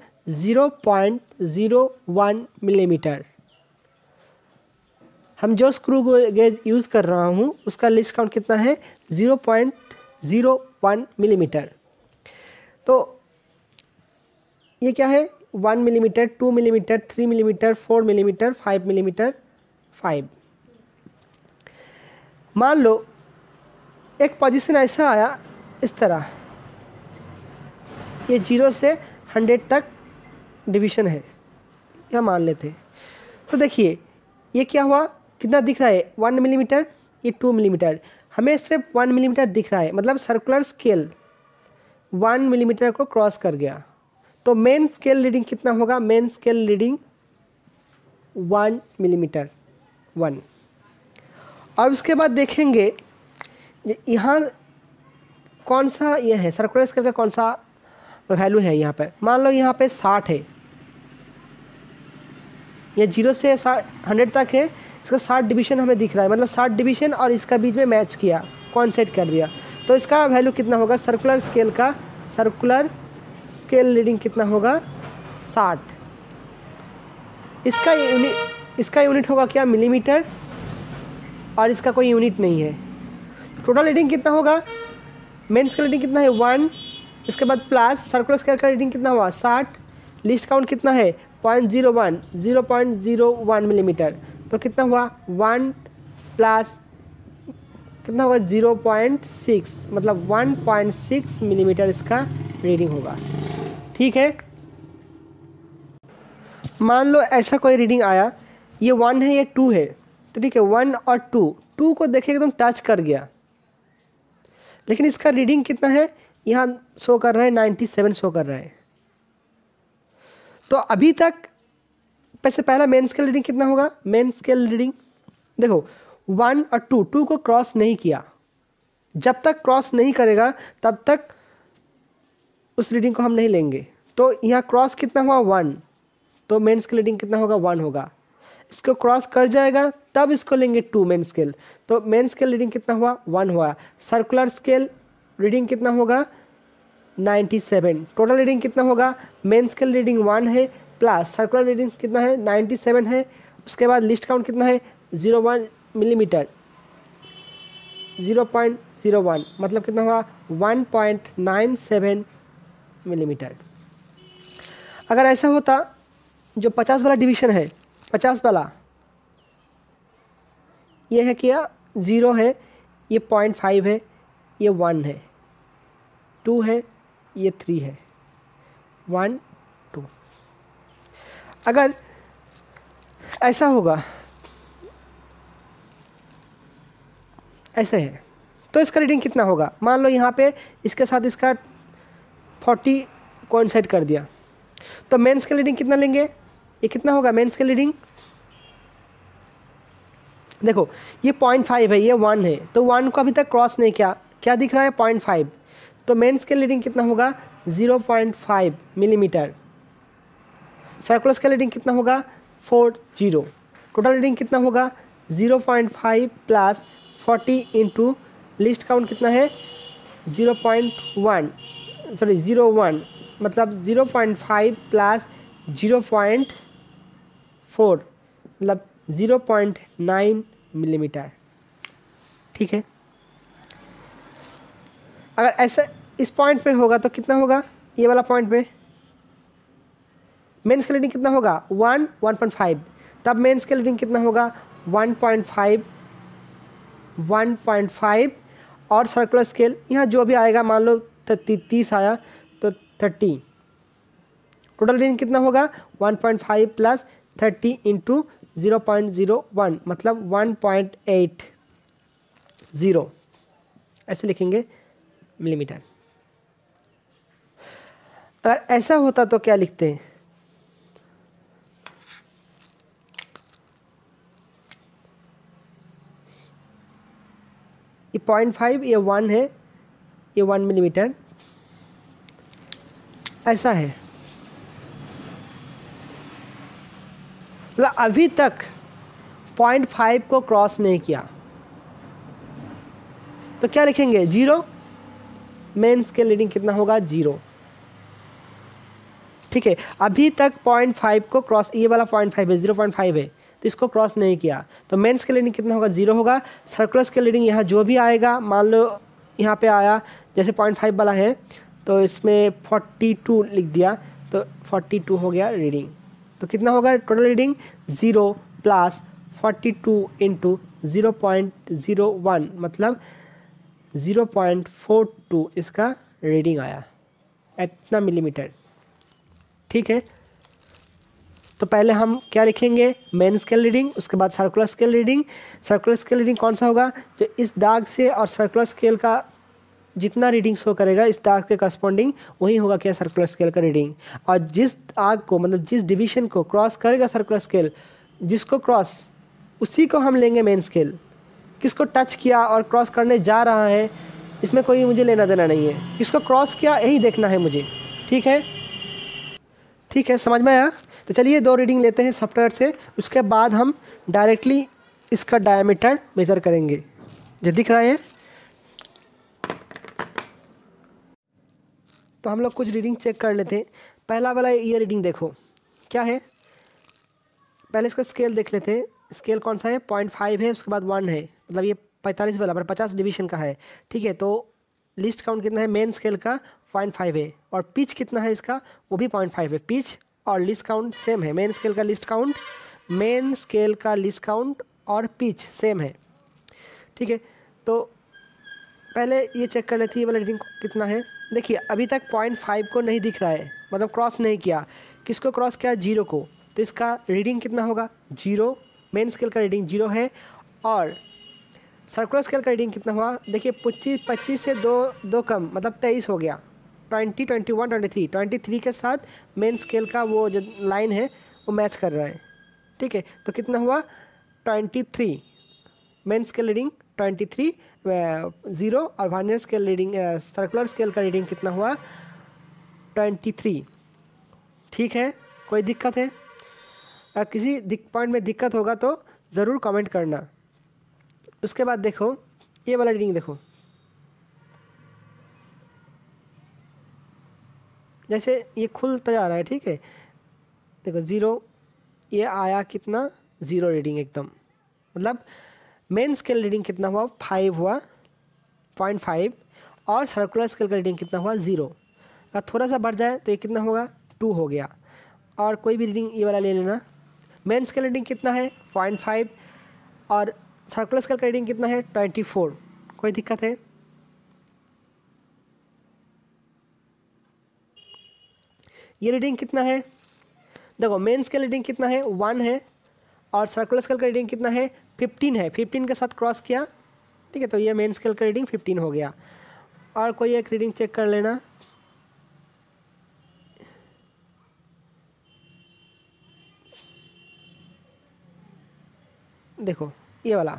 0.01 मिलीमीटर। हम जो स्क्रू गेज यूज़ कर रहा हूँ उसका लिस्ट काउंट कितना है 0.01 मिलीमीटर। तो ये क्या है 1 millimetre, 2 millimetre, 3 millimetre, 4 millimetre, 5 millimetre, 5। मान लो एक पोजीशन ऐसा आया इस तरह, ये 0 से 100 तक डिवीज़न है, यह मान लेते हैं। तो देखिए ये क्या हुआ, कितना दिख रहा है 1 मिलीमीटर, ये 2 मिलीमीटर, हमें सिर्फ 1 मिलीमीटर दिख रहा है, मतलब सर्कुलर स्केल 1 मिलीमीटर को क्रॉस कर गया। तो मेन स्केल रीडिंग कितना होगा, मेन स्केल रीडिंग 1 मिलीमीटर 1। और उसके बाद देखेंगे यहाँ कौन सा ये है सर्कुलर स्केल का कौन सा वैल्यू है। यहाँ पर मान लो यहाँ पे 60 है, ये 0 से 100 तक है, इसका 60 डिवीजन हमें दिख रहा है, मतलब 60 डिवीजन और इसका बीच में मैच किया, कॉन्सेट कर दिया। तो इसका वैल्यू कितना होगा सर्कुलर स्केल का, सर्कुलर स्केल रीडिंग कितना होगा 60। इसका यूनिट होगा क्या मिलीमीटर, और इसका कोई यूनिट नहीं है। टोटल रीडिंग कितना होगा, मेन स्केल रीडिंग कितना है 1, इसके बाद प्लस सर्कुलर स्केल का रीडिंग कितना हुआ 60, लिस्ट काउंट कितना है 0.01 मिलीमीटर। तो कितना हुआ 1 प्लस कितना होगा 0.6, मतलब 1.6 मिलीमीटर इसका रीडिंग होगा। ठीक है, मान लो ऐसा कोई रीडिंग आया, ये 1 है ये 2 है, तो ठीक है 1 और 2 को देखें एकदम टच कर गया, लेकिन इसका रीडिंग कितना है यहाँ शो कर रहा है 97 शो कर रहा है। तो अभी तक वैसे पहला मेन स्केल रीडिंग कितना होगा, मेन स्केल रीडिंग देखो 1 और 2 को क्रॉस नहीं किया, जब तक क्रॉस नहीं करेगा तब तक उस रीडिंग को हम नहीं लेंगे। तो यहाँ क्रॉस कितना हुआ 1, तो मेन स्केल रीडिंग कितना होगा 1 होगा। इसको क्रॉस कर जाएगा तब इसको लेंगे 2 मेन स्केल, तो मेन स्केल रीडिंग कितना हुआ 1 हुआ। सर्कुलर स्केल रीडिंग कितना होगा 97। टोटल रीडिंग कितना होगा, मेन स्केल रीडिंग 1 है प्लस सर्कुलर रीडिंग कितना है 97 है। उसके बाद लिस्ट काउंट कितना है 0.1 मिलीमीटर, 0.01 मतलब कितना हुआ 1.97 मिलीमीटर। अगर ऐसा होता जो 50 वाला डिवीजन है, 50 वाला ये है क्या 0 है, ये 0.5 है, ये 1 है, 2 है, ये 3 है, 1 2। अगर ऐसा होगा ऐसे है तो इसका रीडिंग कितना होगा, मान लो यहाँ पे इसके साथ इसका 40 कोइंसाइड कर दिया, तो मेन स्केल रीडिंग कितना लेंगे, ये कितना होगा मेन स्केल रीडिंग देखो ये 0.5 है, ये 1 है, तो 1 को अभी तक क्रॉस नहीं किया, क्या दिख रहा है 0.5, तो मेन स्केल रीडिंग कितना होगा 0.5 मिलीमीटर। सर्कुलर स्केल रीडिंग कितना होगा 40। टोटल रीडिंग कितना होगा 0.5 प्लस 40 इंटू लिस्ट काउंट कितना है 0.1 सॉरी 0.1 मतलब 0.5 प्लस 0.4 मतलब 0.9 मिलीमीटर। ठीक है, अगर ऐसा इस पॉइंट पे होगा तो कितना होगा, ये वाला पॉइंट पे मेन स्केल रीडिंग कितना होगा 1.5, तब मेन स्केल रीडिंग कितना होगा 1.5 और सर्कुलर स्केल यहाँ जो भी आएगा, मान लो 30 आया तो 30। टोटल रीडिंग कितना होगा 1.5 प्लस 30 इंटू 0.01 मतलब 1.80 ऐसे लिखेंगे मिलीमीटर। अगर ऐसा होता तो क्या लिखते हैं, ये 0.5 ये 1 है, ये 1 मिलीमीटर ऐसा है। मतलब अभी तक 0.5 को क्रॉस नहीं किया तो क्या लिखेंगे 0। मेन स्केल रीडिंग कितना होगा 0। ठीक है, अभी तक 0.5 को क्रॉस, ये वाला 0.5 है 0.5 है तो इसको क्रॉस नहीं किया तो मेन स्केल रीडिंग कितना होगा 0 होगा। सर्कुलर स्केल रीडिंग यहाँ जो भी आएगा, मान लो यहाँ पे आया जैसे 0.5 वाला है तो इसमें 42 लिख दिया तो 42 हो गया रीडिंग। तो कितना होगा टोटल रीडिंग 0 प्लस 42 इंटू 0.01 मतलब 0.42 इसका रीडिंग आया, इतना मिलीमीटर। ठीक है, तो पहले हम क्या लिखेंगे मेन स्केल रीडिंग, उसके बाद circular scale reading. Circular scale reading कौन सा होगा, जो इस दाग से और सर्कुलर स्केल का जितना रीडिंग शो करेगा इस दाग के करस्पॉन्डिंग वही होगा क्या सर्कुलर स्केल का रीडिंग। और जिस दाग को मतलब जिस डिवीजन को क्रॉस करेगा सर्कुलर स्केल, जिसको क्रॉस उसी को हम लेंगे मेन स्केल। किसको टच किया और क्रॉस करने जा रहा है इसमें कोई मुझे लेना देना नहीं है, किसको क्रॉस किया यही देखना है मुझे। ठीक है, ठीक है, समझ में आया। तो चलिए 2 रीडिंग लेते हैं सॉफ्टवेयर से, उसके बाद हम डायरेक्टली इसका डायमीटर मेज़र करेंगे। जो दिख रहा है तो हम लोग कुछ रीडिंग चेक कर लेते हैं। पहला वाला ये रीडिंग देखो क्या है, पहले इसका स्केल देख लेते हैं। स्केल कौन सा है 0.5 है, उसके बाद 1 है, मतलब ये 45 वाला पर 50 डिवीजन का है। ठीक है, तो लिस्ट काउंट कितना है मेन स्केल का 0.5 है और पिच कितना है इसका वो भी 0.5 है। पिच और लिस्ट काउंट सेम है, मेन स्केल का लिस्ट काउंट, मेन स्केल का लिस्ट काउंट और पिच सेम है। ठीक है, तो पहले ये चेक कर लेते हैं ये वाला रीडिंग कितना है। देखिए अभी तक 0.5 को नहीं दिख रहा है, मतलब क्रॉस नहीं किया। किसको क्रॉस किया 0 को, तो इसका रीडिंग कितना होगा 0। मेन स्केल का रीडिंग 0 है और सर्कुलर स्केल का रीडिंग कितना हुआ, देखिए 25 से दो कम मतलब 23 हो गया। 20, 21, 23 के साथ मेन स्केल का वो जो लाइन है वो मैच कर रहा है। ठीक है, तो कितना हुआ 23 मेन स्केल रीडिंग 23 0 और vernier scale reading circular scale का रीडिंग कितना हुआ 23। ठीक है, कोई दिक्कत है, किसी पॉइंट में दिक्कत होगा तो ज़रूर कमेंट करना। उसके बाद देखो ये वाला रीडिंग देखो, जैसे ये खुलता जा रहा है। ठीक है, देखो 0 ये आया कितना 0 रीडिंग एकदम, मतलब मेन स्केल रीडिंग कितना हुआ 5 हुआ 0.5 और सर्कुलर स्केल का रीडिंग कितना हुआ 0। अगर थोड़ा सा बढ़ जाए तो ये कितना होगा 2 हो गया। और कोई भी रीडिंग ये वाला ले लेना। मेन स्केल रीडिंग कितना है 0.5 और सर्कुलर स्केल का रीडिंग कितना है 24। कोई दिक्कत है, ये रीडिंग कितना है देखो मेन स्केल रीडिंग कितना है 1 है और सर्कुलर स्केल का रीडिंग कितना है 15 है, 15 के साथ क्रॉस किया। ठीक है, तो ये मेन स्केल का रीडिंग 15 हो गया। और कोई एक रीडिंग चेक कर लेना, देखो ये वाला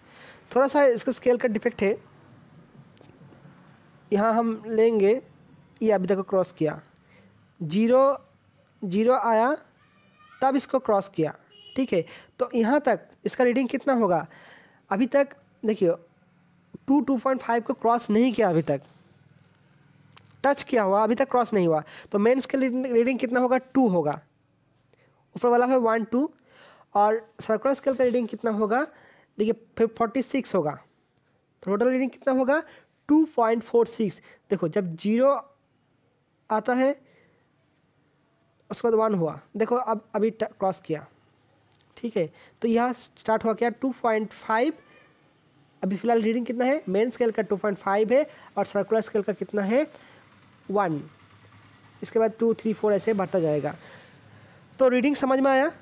थोड़ा सा इसका स्केल का डिफेक्ट है। यहाँ हम लेंगे ये अभी तक क्रॉस किया, 0 0 आया तब इसको क्रॉस किया, ठीक है। तो यहाँ तक इसका रीडिंग कितना होगा, अभी तक देखिए 2.5 को क्रॉस नहीं किया, अभी तक टच किया हुआ, अभी तक क्रॉस नहीं हुआ। तो मेन स्केल रीडिंग कितना होगा, 2 होगा, ऊपर वाला है 1 2, और सर्कुलर स्केल का रीडिंग कितना होगा, देखिए फिर 46 होगा। तो टोटल रीडिंग कितना होगा 2.46। देखो जब 0 आता है उसके बाद 1 हुआ, देखो अब अभी क्रॉस किया, ठीक है। तो यहाँ स्टार्ट हुआ क्या 2.5, अभी फिलहाल रीडिंग कितना है, मेन स्केल का 2.5 है और सर्कुलर स्केल का कितना है 1। इसके बाद 2 3 4 ऐसे बढ़ता जाएगा। तो रीडिंग समझ में आया।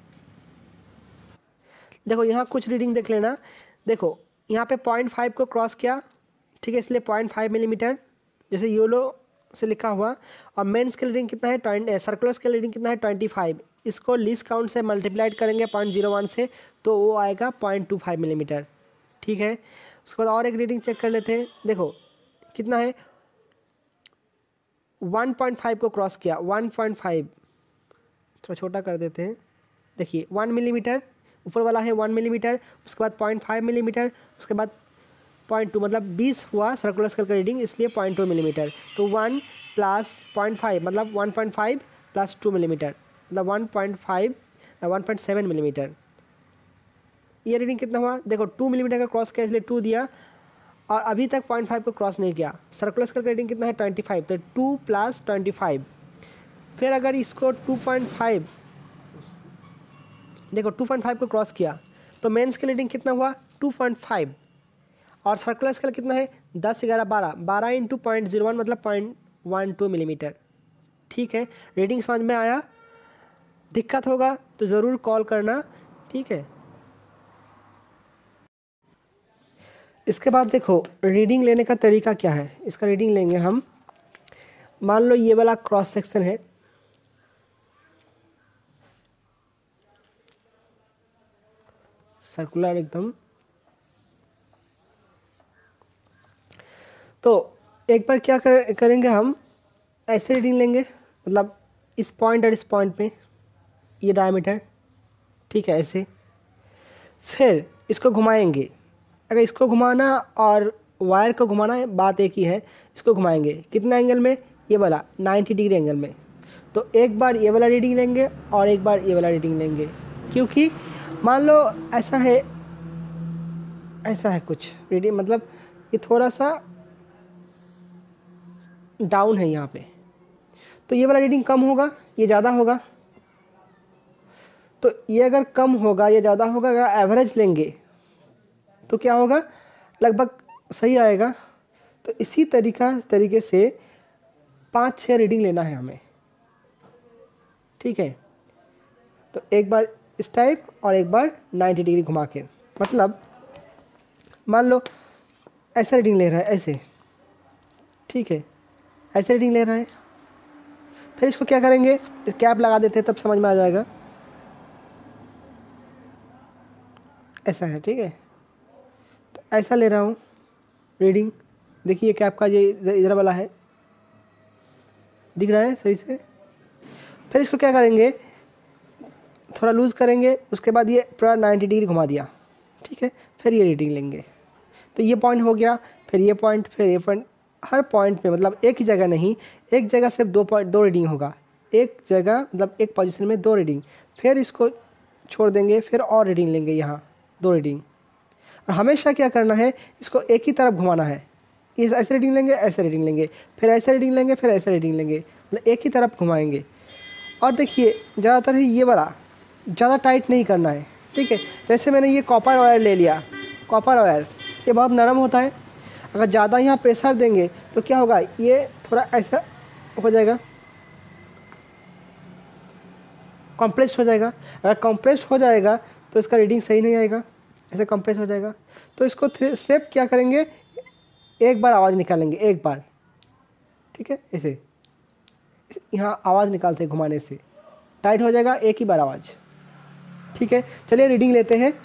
देखो यहाँ कुछ रीडिंग देख लेना, देखो यहाँ पे 0.5 को क्रॉस किया, ठीक है, इसलिए 0.5 मिलीमीटर जैसे योलो से लिखा हुआ। और मेन स्केल रीडिंग कितना है 20, सर्कुलर स्केल रीडिंग कितना है 25। इसको लीस्ट काउंट से मल्टीप्लाइड करेंगे 0.01 से, तो वो आएगा 0.25 मिलीमीटर, ठीक है। उसके बाद और एक रीडिंग चेक कर लेते हैं, देखो कितना है 1.5 को क्रॉस किया, 1.5 थोड़ा छोटा कर देते हैं, देखिए 1 मिलीमीटर, ऊपर वाला है 1 मिलीमीटर, उसके बाद 0.5 मिलीमीटर, उसके बाद 0.2, मतलब 20 हुआ सर्कुलर स्केल का रीडिंग, इसलिए 0.2 मिलीमीटर। तो 1 प्लस 0.5 मतलब 1.5 प्लस 2 मिलीमीटर, मतलब 1.7 मिलीमीटर। ये रीडिंग कितना हुआ, देखो 2 मिलीमीटर का क्रॉस किया इसलिए 2 दिया, और अभी तक 0.5 को क्रॉस नहीं किया। सर्कुलर स्केल का रीडिंग कितना है 25, तो 2 प्लस 25। फिर अगर इसको 2.5, देखो 2.5 को क्रॉस किया तो मेन स्केल रीडिंग कितना हुआ 2.5, और सर्कुलर स्केल कितना है 10 11 12, 12 इंटू 0.01 मतलब 0.12 मिलीमीटर, ठीक है। रीडिंग समझ में आया, दिक्कत होगा तो ज़रूर कॉल करना, ठीक है। इसके बाद देखो रीडिंग लेने का तरीका क्या है। इसका रीडिंग लेंगे हम, मान लो ये वाला क्रॉस सेक्शन है, सर्कुलर एकदम, तो एक बार क्या करेंगे हम, ऐसे रीडिंग लेंगे, मतलब इस पॉइंट और इस पॉइंट पे ये डायमीटर, ठीक है, ऐसे। फिर इसको घुमाएंगे, अगर इसको घुमाना और वायर को घुमाना बात एक ही है। इसको घुमाएंगे कितना एंगल में, ये वाला 90 डिग्री एंगल में। तो एक बार ये वाला रीडिंग लेंगे और एक बार ये वाला रीडिंग लेंगे, क्योंकि मान लो ऐसा है, ऐसा है कुछ रीडिंग, मतलब ये थोड़ा सा डाउन है यहाँ पे, तो ये वाला रीडिंग कम होगा, ये ज़्यादा होगा। तो ये अगर कम होगा या ज़्यादा होगा, अगर एवरेज लेंगे तो क्या होगा, लगभग सही आएगा। तो इसी तरीके से 5-6 रीडिंग लेना है हमें, ठीक है। तो एक बार इस टाइप और एक बार 90 डिग्री घुमा के, मतलब मान लो ऐसा रीडिंग ले रहा है, ऐसे, ठीक है, ऐसे रीडिंग ले रहा है। फिर इसको क्या करेंगे, कैप लगा देते हैं, तब समझ में आ जाएगा। ऐसा है, ठीक है, तो ऐसा ले रहा हूँ रीडिंग, देखिए कैप का ये इधर वाला है, दिख रहा है सही से। फिर इसको क्या करेंगे, थोड़ा लूज़ करेंगे, उसके बाद ये पूरा 90 डिग्री घुमा दिया, ठीक है। फिर ये रीडिंग लेंगे, तो ये पॉइंट हो गया, फिर ये पॉइंट, फिर ये पॉइंट, हर पॉइंट पे, मतलब एक ही जगह नहीं, एक जगह सिर्फ 2 रीडिंग होगा, एक जगह मतलब एक पोजीशन में 2 रीडिंग। फिर इसको छोड़ देंगे, फिर और रीडिंग लेंगे, यहाँ 2 रीडिंग। और हमेशा क्या करना है, इसको एक ही तरफ घुमाना है, इस ऐसे रीडिंग लेंगे, ऐसे रीडिंग लेंगे, फिर ऐसे रीडिंग लेंगे, फिर ऐसे रीडिंग लेंगे, मतलब एक ही तरफ घुमाएंगे। और देखिए ज़्यादातर ही ये वाला ज़्यादा टाइट नहीं करना है, ठीक है। जैसे मैंने ये कॉपर वायर ले लिया, कॉपर वायर ये बहुत नरम होता है, अगर ज़्यादा यहाँ प्रेशर देंगे तो क्या होगा, ये थोड़ा ऐसा हो जाएगा, कॉम्प्रेस्ड हो जाएगा। अगर कॉम्प्रेस्ड हो जाएगा तो इसका रीडिंग सही नहीं आएगा, ऐसे कॉम्प्रेस हो जाएगा। तो इसको स्टेप क्या करेंगे, एक बार आवाज़ निकालेंगे, एक बार, ठीक है, ऐसे यहाँ आवाज़ निकालते हैं, घुमाने से टाइट हो जाएगा, एक ही बार आवाज़, ठीक है। चलिए रीडिंग लेते हैं।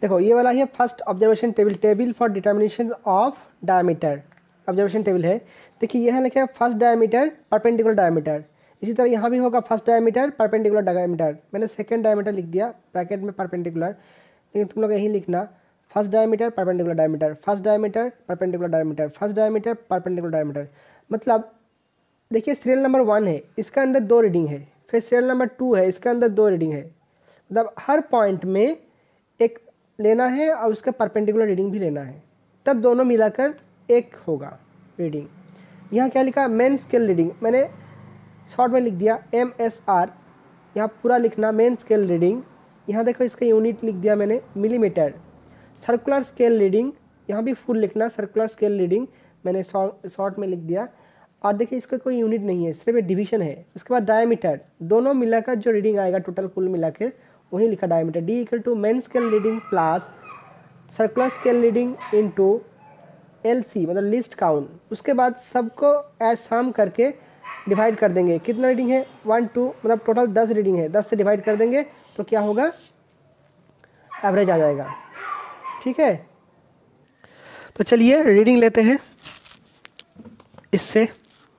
देखो ये वाला है first observation table, table for determination of diameter, observation table है। देखिए यह लिखा है फर्स्ट डायमीटर परपेंडिकुलर डायमीटर, इसी तरह यहाँ भी होगा फर्स्ट डायमीटर परपेंडिकुलर डायमीटर। मैंने सेकंड डायमीटर लिख दिया ब्रैकेट में परपेंडिकुलर, लेकिन तुम लोग यही लिखना first diameter perpendicular diameter, first diameter perpendicular diameter, first diameter perpendicular diameter. मतलब देखिए सीरियल नंबर 1 है, इसका अंदर 2 रीडिंग है, फिर सीरियल नंबर 2 है, इसका अंदर 2 रीडिंग है। मतलब हर पॉइंट में एक लेना है और उसका परपेंडिकुलर रीडिंग भी लेना है, तब दोनों मिलाकर एक होगा रीडिंग। यहाँ क्या लिखा मेन स्केल रीडिंग, मैंने शॉर्ट में लिख दिया MSR, यहाँ पूरा लिखना मेन स्केल रीडिंग। यहाँ देखो इसका यूनिट लिख दिया मैंने मिलीमीटर। सर्कुलर स्केल रीडिंग यहाँ भी फुल लिखना, सर्कुलर स्केल रीडिंग मैंने शॉर्ट में लिख दिया। और देखिए इसका कोई यूनिट नहीं है, सिर्फ डिवीजन है। उसके बाद डायमीटर, दोनों मिलाकर जो रीडिंग आएगा टोटल कुल मिलाकर वही लिखा diameter. D equal to main scale reading plus circular scale reading into LC मतलब लिस्ट काउंट। उसके बाद सबको एज सम करके डिवाइड कर देंगे। कितना रीडिंग है 1 2, मतलब टोटल 10 रीडिंग है, 10 से डिवाइड कर देंगे तो क्या होगा एवरेज आ जाएगा। ठीक है, तो चलिए रीडिंग लेते हैं इससे।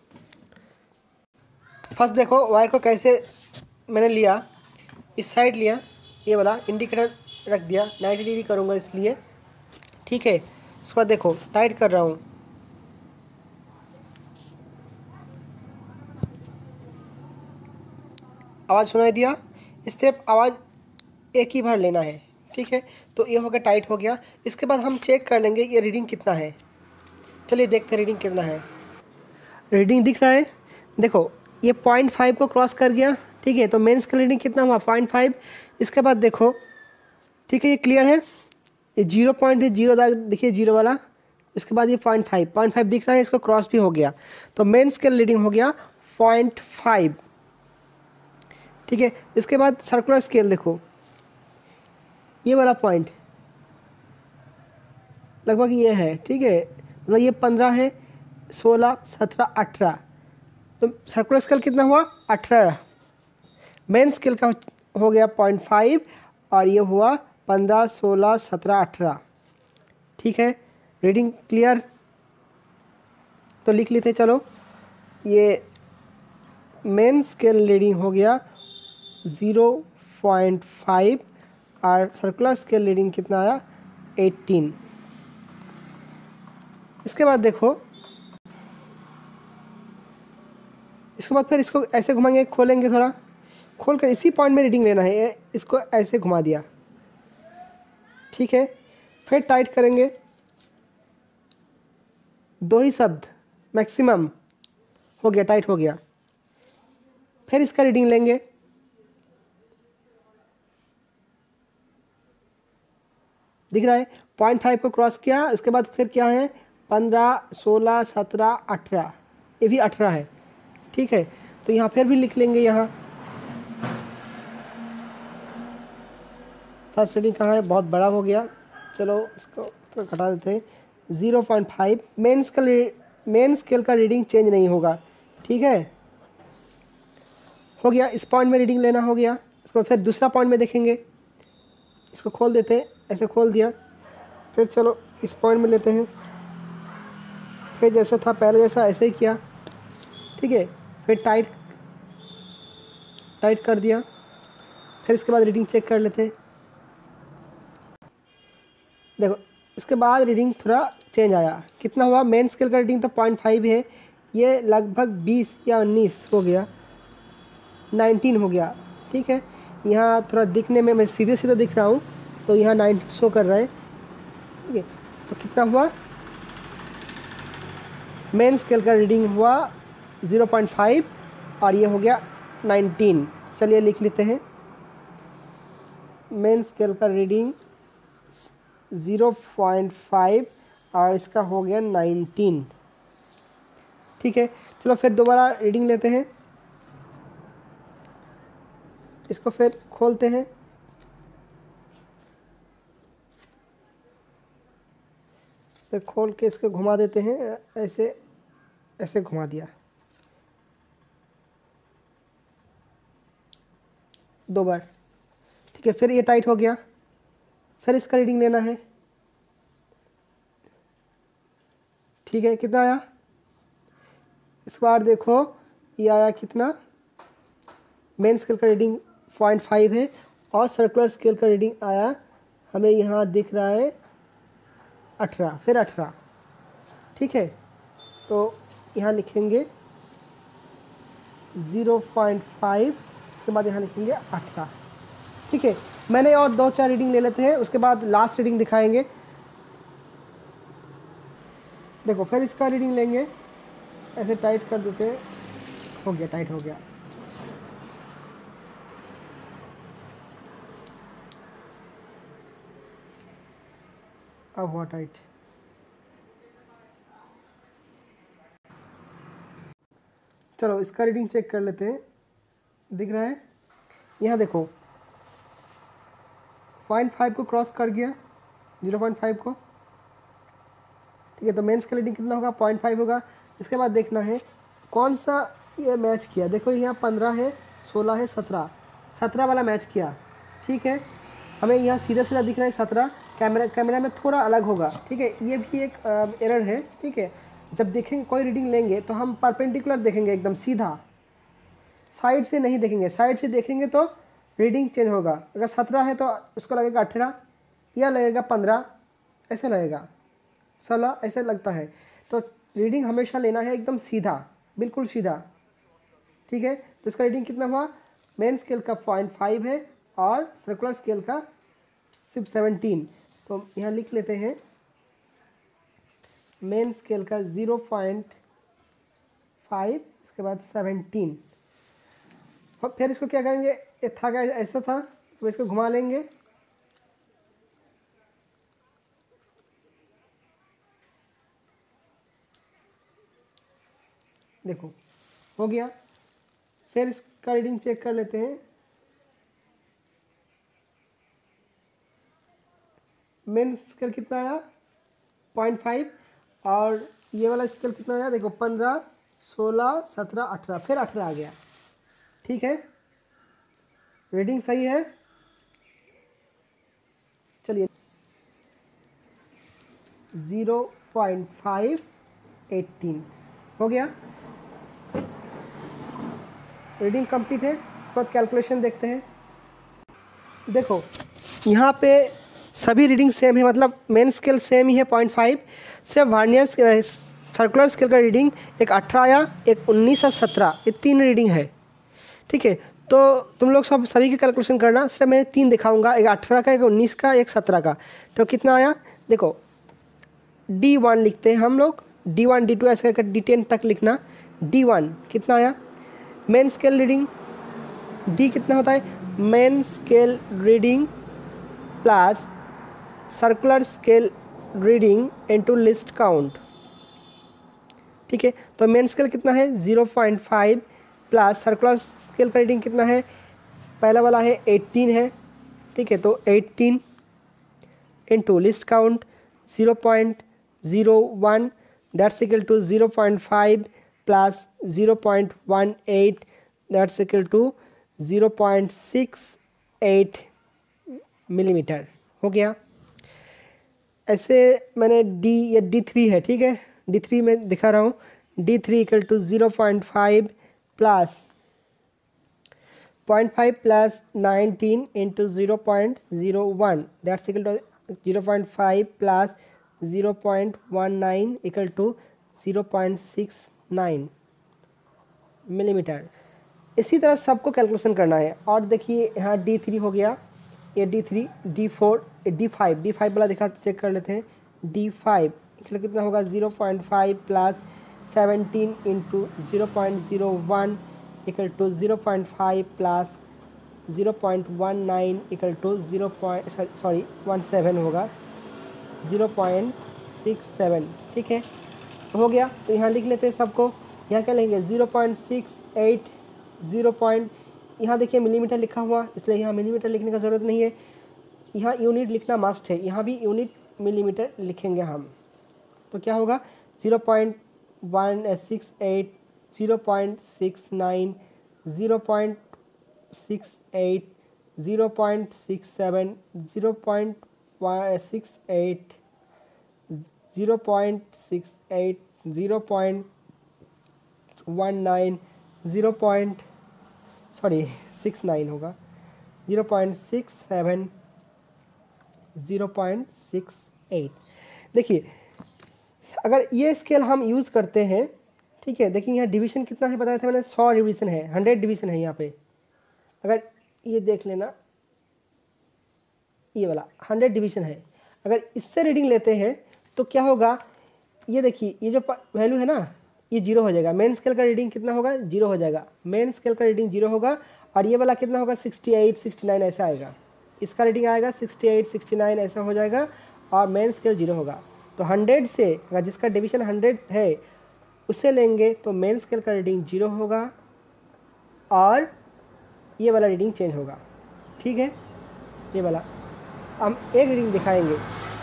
फर्स्ट देखो वायर को कैसे मैंने लिया, इस साइड लिया, ये वाला इंडिकेटर रख दिया, 90 डिग्री करूँगा इसलिए। ठीक है, उसके बाद देखो टाइट कर रहा हूँ, आवाज़ सुनाई दिया, इस तरफ आवाज़ एक ही बार लेना है। ठीक है, तो ये हो गया टाइट हो गया। इसके बाद हम चेक कर लेंगे ये रीडिंग कितना है। चलिए देखते हैं रीडिंग कितना है। रीडिंग दिख रहा है, देखो ये 0.5 को क्रॉस कर गया। ठीक है, तो मेन स्केल रीडिंग कितना हुआ 0.5। इसके बाद देखो, ठीक है ये क्लियर है, ये 0 पॉइंट है, 0 देखिए 0 वाला। इसके बाद ये 0.5 दिख रहा है, इसको क्रॉस भी हो गया, तो मेन स्केल रीडिंग हो गया 0.5। ठीक है, इसके बाद सर्कुलर स्केल देखो, ये वाला पॉइंट लगभग ये है। ठीक है, मतलब ये 15 है, 16 17 18, तो सर्कुलर स्केल कितना हुआ 18। मेन स्केल का हो गया 0.5 और ये हुआ 15 16 17 18। ठीक है, रीडिंग क्लियर, तो लिख लेते चलो। ये मेन स्केल रीडिंग हो गया 0.5 और सर्कुलर स्केल रीडिंग कितना आया 18। इसके बाद देखो, इसके बाद फिर इसको ऐसे घुमाएंगे, खोलेंगे, थोड़ा खोल कर इसी पॉइंट में रीडिंग लेना है, इसको ऐसे घुमा दिया। ठीक है, फिर टाइट करेंगे, 2 ही शब्द मैक्सिमम हो गया, टाइट हो गया। फिर इसका रीडिंग लेंगे, दिख रहा है 0.5 को क्रॉस किया। इसके बाद फिर क्या है 15 16 17 18, ये भी 18 है। ठीक है, तो यहाँ फिर भी लिख लेंगे, यहाँ फर्स्ट रीडिंग कहाँ है, बहुत बड़ा हो गया, चलो इसको तो घटा देते हैं। 0.5 मेन स्केल का रीडिंग चेंज नहीं होगा। ठीक है, हो गया, इस पॉइंट में रीडिंग लेना हो गया। इसको फिर दूसरा पॉइंट में देखेंगे, इसको खोल देते हैं, ऐसे खोल दिया, फिर चलो इस पॉइंट में लेते हैं, फिर जैसा था पहले जैसा ऐसे ही किया। ठीक है, फिर टाइट कर दिया, फिर इसके बाद रीडिंग चेक कर लेते हैं। देखो इसके बाद रीडिंग थोड़ा चेंज आया, कितना हुआ मेन स्केल का रीडिंग तो 0.5 है, ये लगभग 20 या 19 हो गया, 19 हो गया। ठीक है, यहाँ थोड़ा दिखने में मैं सीधे सीधे दिख रहा हूँ, तो यहाँ 19 शो कर रहा है। ठीक है, तो कितना हुआ मेन स्केल का रीडिंग हुआ 0.5 और ये हो गया 19। चलिए लिख लेते हैं, मेन स्केल का रीडिंग 0.5 और इसका हो गया 19। ठीक है, चलो फिर दोबारा रीडिंग लेते हैं, इसको फिर खोलते हैं, फिर खोल के इसको घुमा देते हैं, ऐसे ऐसे घुमा दिया 2 बार। ठीक है, फिर ये टाइट हो गया, फिर इसका रीडिंग लेना है, ठीक है। कितना आया, इस बार देखो ये आया कितना, मेन स्केल का रीडिंग 0.5 है और सर्कुलर स्केल का रीडिंग आया हमें यहाँ दिख रहा है 18, फिर 18, ठीक है। तो यहाँ लिखेंगे 0.5, उसके बाद यहाँ लिखेंगे 18, ठीक है। मैंने और 2-4 रीडिंग ले लेते हैं, उसके बाद लास्ट रीडिंग दिखाएंगे। देखो फिर इसका रीडिंग लेंगे, ऐसे टाइट कर देते हैं, हो गया, टाइट हो गया। अब हुआ टाइट। चलो इसका रीडिंग चेक कर लेते हैं, दिख रहा है यहाँ देखो 0.5 को क्रॉस कर गया, 0.5 को, ठीक है। तो मेंस का रीडिंग कितना होगा, 0.5 होगा। इसके बाद देखना है कौन सा ये मैच किया, देखो यहाँ 15 है, 16 है, 17 वाला मैच किया, ठीक है। हमें यहाँ सीधा सीधा दिख रहा है 17, कैमरा में थोड़ा अलग होगा, ठीक है। ये भी एक एरर है, ठीक है। जब देखेंगे कोई रीडिंग लेंगे तो हम परपेंडिकुलर देखेंगे, एकदम सीधा, साइड से नहीं देखेंगे। साइड से देखेंगे तो रीडिंग चेंज होगा। अगर 17 है तो उसको लगेगा 18, या लगेगा 15, ऐसे लगेगा 16, ऐसे लगता है। तो रीडिंग हमेशा लेना है एकदम सीधा, बिल्कुल सीधा, ठीक है। तो इसका रीडिंग कितना हुआ, मेन स्केल का 0.5 है और सर्कुलर स्केल का सिर्फ 17। तो यहाँ लिख लेते हैं मेन स्केल का 0.5, इसके बाद 17। और फिर इसको क्या करेंगे, ये था क्या, ऐसा था, तो इसको घुमा लेंगे, देखो हो गया। फिर इसका रीडिंग चेक कर लेते हैं, मेन स्केल कितना आया 0.5 और ये वाला स्केल कितना आया, देखो 15, 16, 17, 18, फिर 18 आ गया, ठीक है। रीडिंग सही है। चलिए 0.5, 18 हो गया, रीडिंग कंप्लीट है। उसके बाद कैलकुलेशन देखते हैं। देखो यहाँ पे सभी रीडिंग सेम है, मतलब मेन स्केल सेम ही है 0.5, सिर्फ वार्नियर सर्कुलर स्केल का रीडिंग एक 18 आया, एक 19 और 17, ये 3 रीडिंग है, ठीक है। तो तुम लोग सब सभी की कैलकुलेशन करना, सिर्फ मैं 3 दिखाऊंगा, एक 18 का, एक 19 का, एक 17 का। तो कितना आया देखो, D1 लिखते हैं हम लोग, D1 D2 ऐसे करके D10 तक लिखना। D1 कितना आया, मेन स्केल रीडिंग, D कितना होता है, main scale reading plus circular scale reading into least count, ठीक है। तो मेन स्केल कितना है 0.5 प्लस सर्कुलर स्केल का रीडिंग कितना है, पहला वाला है 18 है, ठीक है। तो 18 into least count 0.01, that's equal to 0.5 plus 0.18, that's equal to 0.68 millimetre, हो गया। ऐसे मैंने ये D3 है, ठीक है, D3 में दिखा रहा हूँ, D3 equal to 0.5 plus 0.5 plus 19 into 0.01, that's equal to 0.5 plus 0.19 equal to 0.69 millimetre. इसी तरह सबको कैलकुलेशन करना है। और देखिए यहाँ D3 हो गया, ये D3, D4, D5 वाला दिखा चेक कर लेते हैं। D5 कितना होगा 0.5 plus 17 into 0.01 equal to 0.5 plus 0.19 equal to 17 होगा 0.67, ठीक है, हो गया। तो यहाँ लिख लेते हैं सबको। यहाँ क्या लेंगे 0.68, यहाँ देखिए मिलीमीटर लिखा हुआ, इसलिए यहाँ मिलीमीटर लिखने का ज़रूरत नहीं है। यहाँ यूनिट लिखना मस्ट है, यहाँ भी यूनिट मिलीमीटर लिखेंगे हम। तो क्या होगा 0.168, 0.69, 0.68, 0.67, 0.68, 0.68, 0.19, 69 होगा, 0.67, 0.68। देखिए अगर ये स्केल हम यूज़ करते हैं, ठीक है, देखिए यहाँ डिवीज़न कितना है बताया था मैंने, 100 डिवीज़न है, 100 डिवीज़न है यहाँ पे। अगर ये देख लेना, ये वाला 100 डिवीज़न है, अगर इससे रीडिंग लेते हैं तो क्या होगा, ये देखिए ये जो वैल्यू है ना, ये 0 हो जाएगा। मेन स्केल का रीडिंग कितना होगा, 0 हो जाएगा, मेन स्केल का रीडिंग 0 होगा। और ये वाला कितना होगा, 68, 69 ऐसा आएगा, इसका रीडिंग आएगा 68, 69 ऐसा हो जाएगा, और मेन स्केल 0 होगा। तो 100 से अगर जिसका डिवीज़न 100 है उसे लेंगे तो मेन स्केल का रीडिंग 0 होगा और ये वाला रीडिंग चेंज होगा, ठीक है। ये वाला हम एक रीडिंग दिखाएंगे,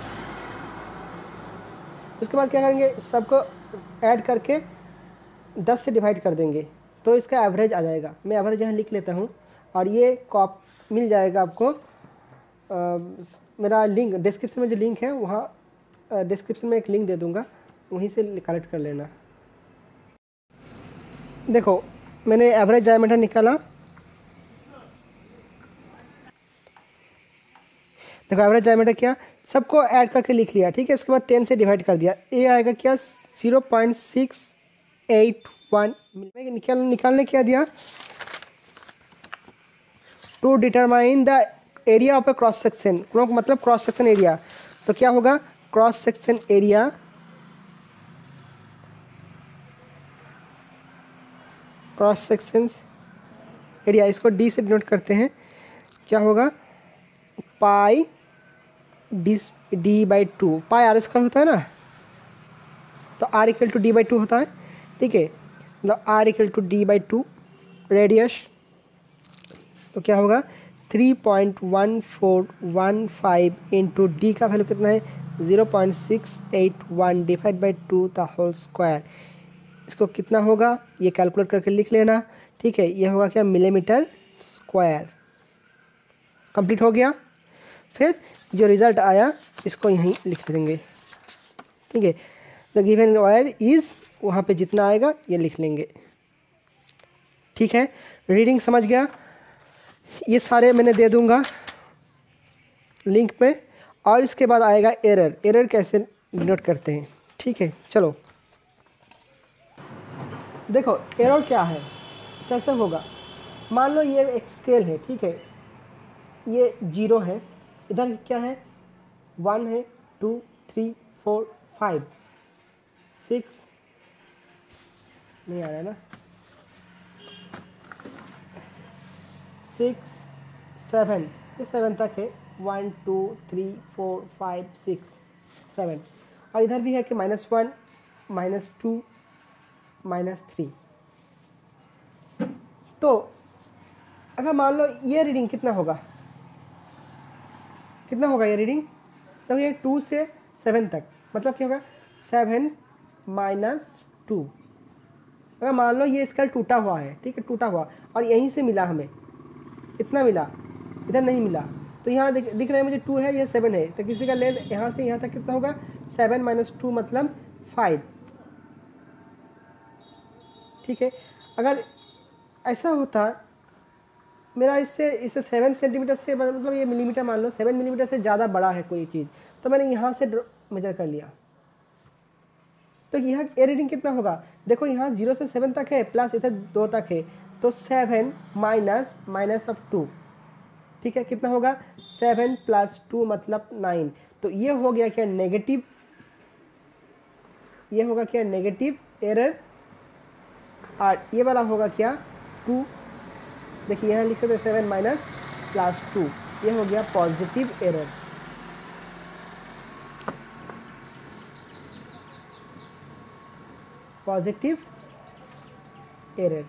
उसके बाद क्या करेंगे, सबको ऐड करके 10 से डिवाइड कर देंगे तो इसका एवरेज आ जाएगा। मैं एवरेज यहाँ लिख लेता हूँ और ये कॉप मिल जाएगा आपको। मेरा लिंक डिस्क्रिप्शन में जो लिंक है वहाँ डिस्क्रिप्शन में एक लिंक दे दूँगा, वहीं से कलेक्ट कर लेना। देखो मैंने एवरेज डायमीटर निकाला, देखो एवरेज डायमीटर क्या, सबको ऐड करके लिख लिया, ठीक है। उसके बाद 10 से डिवाइड कर दिया, ये आएगा क्या, 0.681। निकालने क्या दिया, to determine the area of a cross section, मतलब क्रॉस सेक्शन एरिया। तो क्या होगा, क्रॉस सेक्शन एरिया इसको डी से डिनोट करते हैं, क्या होगा, पाई डी/2, पाई आर स्क्वायर होता है ना, तो आर इक्वल टू d/2 होता है, ठीक है। मतलब are equal to d/2 radius, तो क्या होगा 3.1415 इंटू डी का वैल्यू कितना है 0.681 divide by 2 the whole square. इसको कितना होगा ये कैलकुलेट करके लिख लेना, ठीक है। ये होगा क्या, मिलीमीटर स्क्वायर। कंप्लीट हो गया। फिर जो रिज़ल्ट आया इसको यहीं लिख देंगे, ठीक है। द गिवन वायर इज़, वहाँ पे जितना आएगा ये लिख लेंगे, ठीक है। रीडिंग समझ गया, ये सारे मैंने दे दूंगा लिंक पे। और इसके बाद आएगा एरर कैसे डिनोट करते हैं, ठीक है। चलो देखो एरर क्या है, कैसे होगा। मान लो ये एक स्केल है, ठीक है, ये 0 है, इधर क्या है 1 है, 2, 3, 4, 5, 6 नहीं आ रहा है ना, 6, 7, ये 7 तक है, 1, 2, 3, 4, 5, 6, 7। और इधर भी है कि -1, -2, -3। तो अगर मान लो ये रीडिंग कितना होगा ये रीडिंग, तो ये 2 से 7 तक, मतलब क्या होगा 7 - 2। अगर मान लो ये स्केल टूटा हुआ है, ठीक है, टूटा हुआ और यहीं से मिला हमें, इतना मिला, इधर नहीं मिला, तो यहाँ दिख रहा है मुझे 2 है, ये 7 है, तो किसी का लेंथ यहाँ से यहाँ तक कितना होगा 7 - 2 मतलब 5, ठीक है। अगर ऐसा होता मेरा इससे 7 सेंटीमीटर से, मतलब ये मिलीमीटर मान लो, 7 मिलीमीटर से ज़्यादा बड़ा है कोई चीज़, तो मैंने यहाँ से मेजर कर लिया, तो यहाँ ए रीडिंग कितना होगा, देखो यहाँ 0 से 7 तक है, प्लस इधर 2 तक है, तो 7 - 2, ठीक है, कितना होगा 7 + 2 मतलब 9। तो ये हो गया क्या नेगेटिव, ये होगा क्या नेगेटिव एरर, और ये वाला होगा क्या 2। देखिए यहाँ लिख सकते 7 - + 2, ये हो गया पॉजिटिव एरर। पॉजिटिव एरर,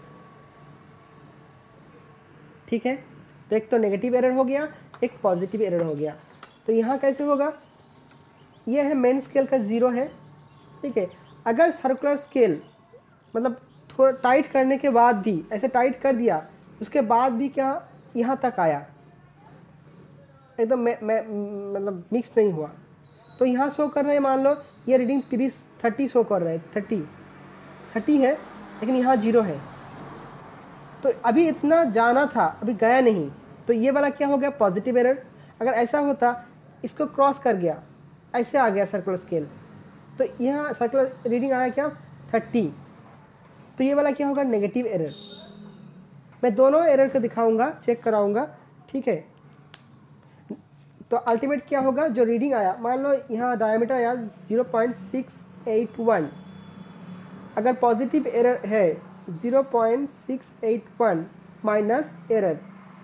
ठीक है। तो एक तो नेगेटिव एरर हो गया, एक पॉजिटिव एरर हो गया। तो यहाँ कैसे होगा, ये है मेन स्केल का 0 है, ठीक है। अगर सर्कुलर स्केल मतलब थोड़ा टाइट करने के बाद भी, ऐसे टाइट कर दिया उसके बाद भी क्या यहाँ तक आया, एकदम मतलब मिक्स नहीं हुआ। तो यहाँ शो कर रहे हैं, मान लो ये रीडिंग 30 शो कर रहे हैं, 30 है, लेकिन यहाँ 0 है। तो अभी इतना जाना था, अभी गया नहीं, तो ये वाला क्या हो गया, पॉजिटिव एरर। अगर ऐसा होता इसको क्रॉस कर गया, ऐसे आ गया सर्कुलर स्केल, तो यहाँ सर्कुलर रीडिंग आया क्या, 30, तो ये वाला क्या होगा, नेगेटिव एरर। मैं दोनों एरर को दिखाऊंगा, चेक कराऊंगा, ठीक है। तो अल्टीमेट क्या होगा, जो रीडिंग आया, मान लो यहाँ डायमीटर आया 0.681, अगर पॉजिटिव एरर है 0.681 माइनस एरर,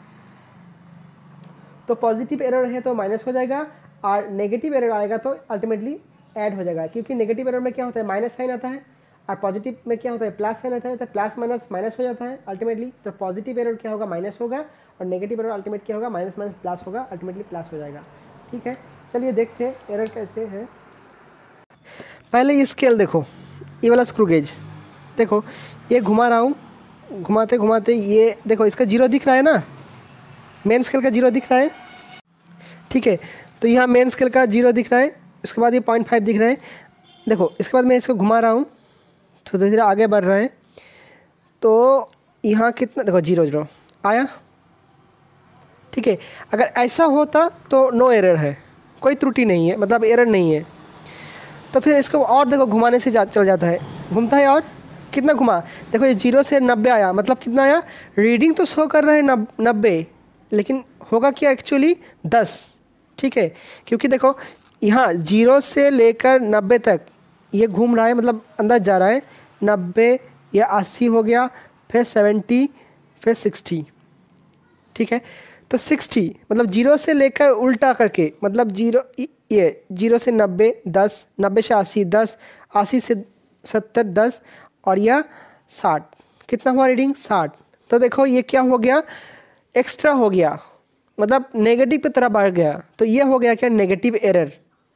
तो पॉजिटिव एरर है तो माइनस हो जाएगा, और नेगेटिव एरर आएगा तो अल्टीमेटली ऐड हो जाएगा, क्योंकि नेगेटिव एरर में क्या होता है, माइनस साइन आता है, और पॉजिटिव में क्या होता है, प्लस साइन आता है, तो प्लस माइनस माइनस हो जाता है अल्टीमेटली। तो पॉजिटिव एरर क्या होगा, माइनस होगा, और नेगेटिव एरर अल्टीमेट क्या होगा, माइनस माइनस प्लस होगा, अल्टीमेटली प्लस हो जाएगा। ठीक है, चलिए देखते हैं एरर कैसे है। पहले ये स्केल देखो, ये वाला स्क्रू गेज देखो, ये घुमा रहा हूँ, घुमाते घुमाते ये देखो, इसका 0 दिख रहा है ना, मेन स्केल का 0 दिख रहा है, ठीक है। तो यहाँ मेन स्केल का 0 दिख रहा है, उसके बाद ये 0.5 दिख रहा है। देखो इसके बाद मैं इसको घुमा रहा हूँ, तो धीरे धीरे आगे बढ़ रहा है, तो यहाँ कितना देखो 0 आया, ठीक है। अगर ऐसा होता तो नो एरर है, कोई त्रुटि नहीं है, मतलब एरर नहीं है। तो फिर इसको और देखो घुमाने से चल जाता है, घूमता है, और कितना घुमा, देखो ये 0 से 90 आया, मतलब कितना आया, रीडिंग तो शो कर रहे हैं 90, लेकिन होगा क्या एक्चुअली 10, ठीक है। क्योंकि देखो यहाँ 0 से लेकर 90 तक ये घूम रहा है, मतलब अंदर जा रहा है, 90 या 80 हो गया, फिर 70, फिर 60, ठीक है। तो 60 मतलब 0 से लेकर उल्टा करके, मतलब 0 से 90 10, 90 से 80 10, 80 से 70 10, और यह 60, कितना हुआ रीडिंग 60। तो देखो ये क्या हो गया, एक्स्ट्रा हो गया, मतलब नेगेटिव की तरह बढ़ गया, तो ये हो गया क्या, नेगेटिव एरर।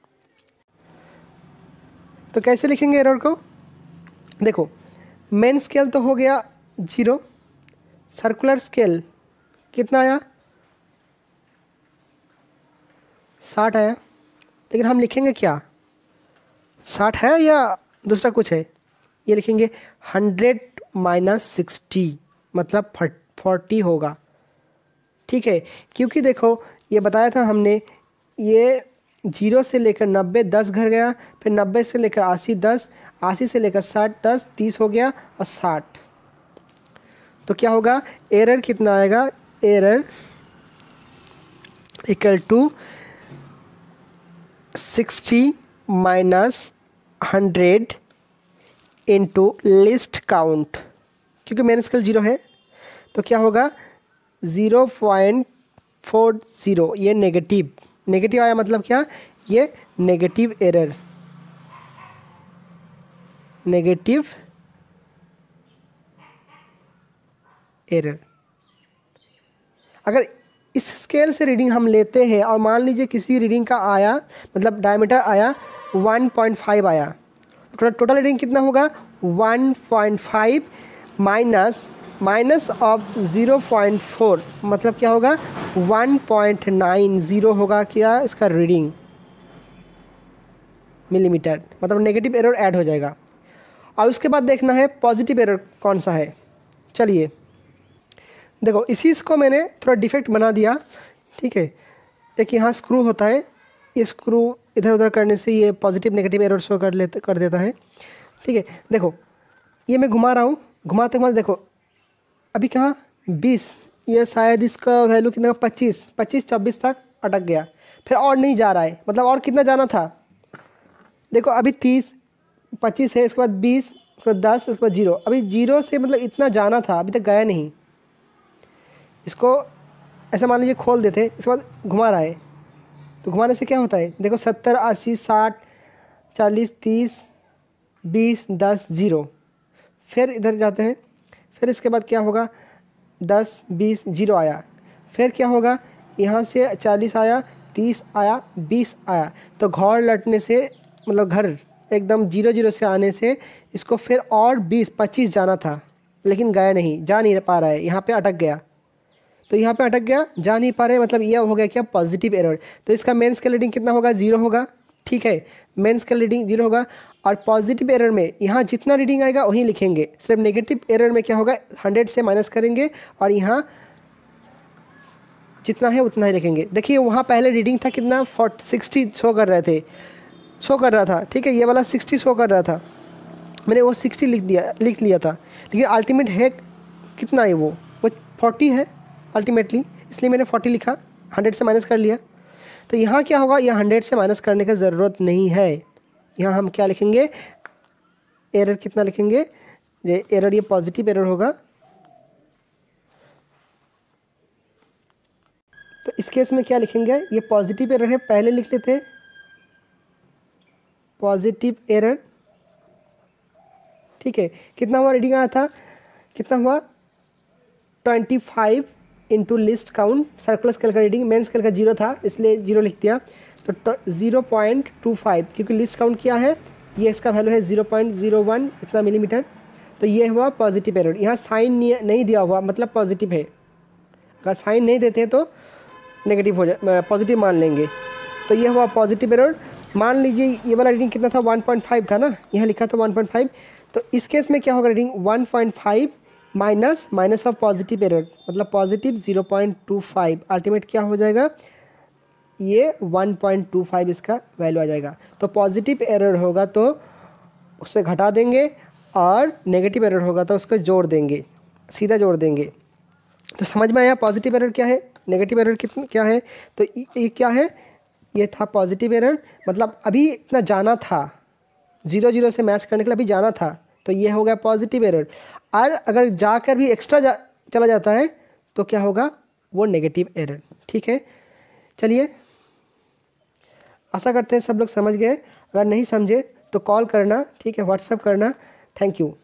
तो कैसे लिखेंगे एरर को, देखो मेन स्केल तो हो गया 0, सर्कुलर स्केल कितना आया 60 आया, लेकिन हम लिखेंगे क्या, 60 है या दूसरा कुछ है, ये लिखेंगे 100 माइनस 60, मतलब 40 होगा, ठीक है। क्योंकि देखो ये बताया था हमने, ये 0 से लेकर 90 10 घर गया, फिर 90 से लेकर 80 10, 80 से लेकर 60 10, 30 हो गया, और 60, तो क्या होगा, एरर कितना आएगा, error equal to 60 minus 100 into least count, क्योंकि मेन स्केल 0 है, तो क्या होगा 0.40, ये नेगेटिव आया, मतलब क्या, ये नेगेटिव एरर, नेगेटिव एरर। अगर इस स्केल से रीडिंग हम लेते हैं, और मान लीजिए किसी रीडिंग का आया, मतलब डायमीटर आया 1.5 आया, तो टोटल रीडिंग कितना होगा, 1.5 माइनस ऑफ 0.4, मतलब क्या होगा 1.90 होगा क्या इसका रीडिंग मिलीमीटर, मतलब नेगेटिव एरर ऐड हो जाएगा। और उसके बाद देखना है पॉजिटिव एरर कौन सा है। चलिए देखो, इसी इसको मैंने थोड़ा डिफेक्ट बना दिया, ठीक है। एक यहाँ स्क्रू होता है, ये स्क्रू इधर उधर करने से ये पॉजिटिव नेगेटिव एरर शो कर देता है, ठीक है। देखो ये मैं घुमा रहा हूँ, घुमाते घुमाते देखो अभी कहाँ 20, ये शायद इसका वैल्यू कितना 25 24 तक अटक गया, फिर और नहीं जा रहा है, मतलब और कितना जाना था, देखो अभी 30 25 है, इसके बाद 20, उसके बाद 10, उसके बाद 0, अभी 0 से मतलब इतना जाना था, अभी तक गया नहीं। इसको ऐसा मान लीजिए खोल देते, इसके बाद घुमा रहा है, तो घुमाने से क्या होता है, देखो 70 80 60 40 30 20 10 0, फिर इधर जाते हैं, फिर इसके बाद क्या होगा 10 20 0 आया, फिर क्या होगा यहाँ से 40 आया 30 आया 20 आया, तो घर लौटने से मतलब घर एकदम 0 से आने से इसको फिर और 20 25 जाना था, लेकिन गया नहीं, जा नहीं पा रहा है, यहाँ पे अटक गया। तो यहाँ पे अटक गया, जा नहीं पा रहे, मतलब ये हो गया क्या, पॉजिटिव एरर। तो इसका मेन स्केल रीडिंग कितना होगा, 0 होगा। ठीक है, मेन स्केल रीडिंग 0 होगा। और पॉजिटिव एरर में यहाँ जितना रीडिंग आएगा वही लिखेंगे। सिर्फ नेगेटिव एरर में क्या होगा, 100 से माइनस करेंगे और यहाँ जितना है उतना ही लिखेंगे। देखिए वहाँ पहले रीडिंग था कितना, 60 शो कर रहा था। ठीक है, ये वाला 60 शो कर रहा था, मैंने वो 60 लिख लिया था, लेकिन अल्टीमेट है कितना है, वो 40 है अल्टीमेटली, इसलिए मैंने 40 लिखा, 100 से माइनस कर लिया। तो यहाँ क्या होगा, यहाँ 100 से माइनस करने की ज़रूरत नहीं है। यहाँ हम क्या लिखेंगे, एरर कितना लिखेंगे, ये एरर, ये पॉजिटिव एरर होगा। तो इस केस में क्या लिखेंगे, ये पॉजिटिव एरर है, पहले लिख लेते हैं पॉजिटिव एरर। ठीक है, कितना हुआ रीडिंग आया था, कितना हुआ 25 into least count, circular scale का रीडिंग, मेन स्केल का 0 था इसलिए 0 लिख दिया। तो 0.25, क्योंकि लिस्ट काउंट क्या है, ये इसका वैल्यू है 0.01 इतना मिलीमीटर। तो ये हुआ पॉजिटिव एरर। यहाँ साइन नहीं दिया हुआ मतलब पॉजिटिव है, अगर साइन नहीं देते तो नेगेटिव हो जाए, पॉजिटिव मान लेंगे। तो ये हुआ पॉजिटिव एरर। मान लीजिए ये वाला रीडिंग कितना था, 1.5 था ना, यहाँ लिखा था 1.5। तो इस केस में क्या होगा, reading 1.5 minus of positive error, मतलब पॉजिटिव 0.25, अल्टीमेट क्या हो जाएगा, ये 1.25 इसका वैल्यू आ जाएगा। तो पॉजिटिव एरर होगा तो उससे घटा देंगे और नेगेटिव एरर होगा तो उसको जोड़ देंगे, सीधा जोड़ देंगे। तो समझ में आया पॉजिटिव एरर क्या है, नेगेटिव एरर क्या है। तो ये क्या है, ये था पॉजिटिव एरर, मतलब अभी इतना जाना था, 0 से मैच करने के लिए अभी जाना था, तो ये हो गया पॉजिटिव एरर। और अगर जाकर भी एक्स्ट्रा चला जाता है तो क्या होगा, वो नेगेटिव एरर। ठीक है, चलिए आशा करते हैं सब लोग समझ गए। अगर नहीं समझे तो कॉल करना, ठीक है, व्हाट्सएप करना। Thank you.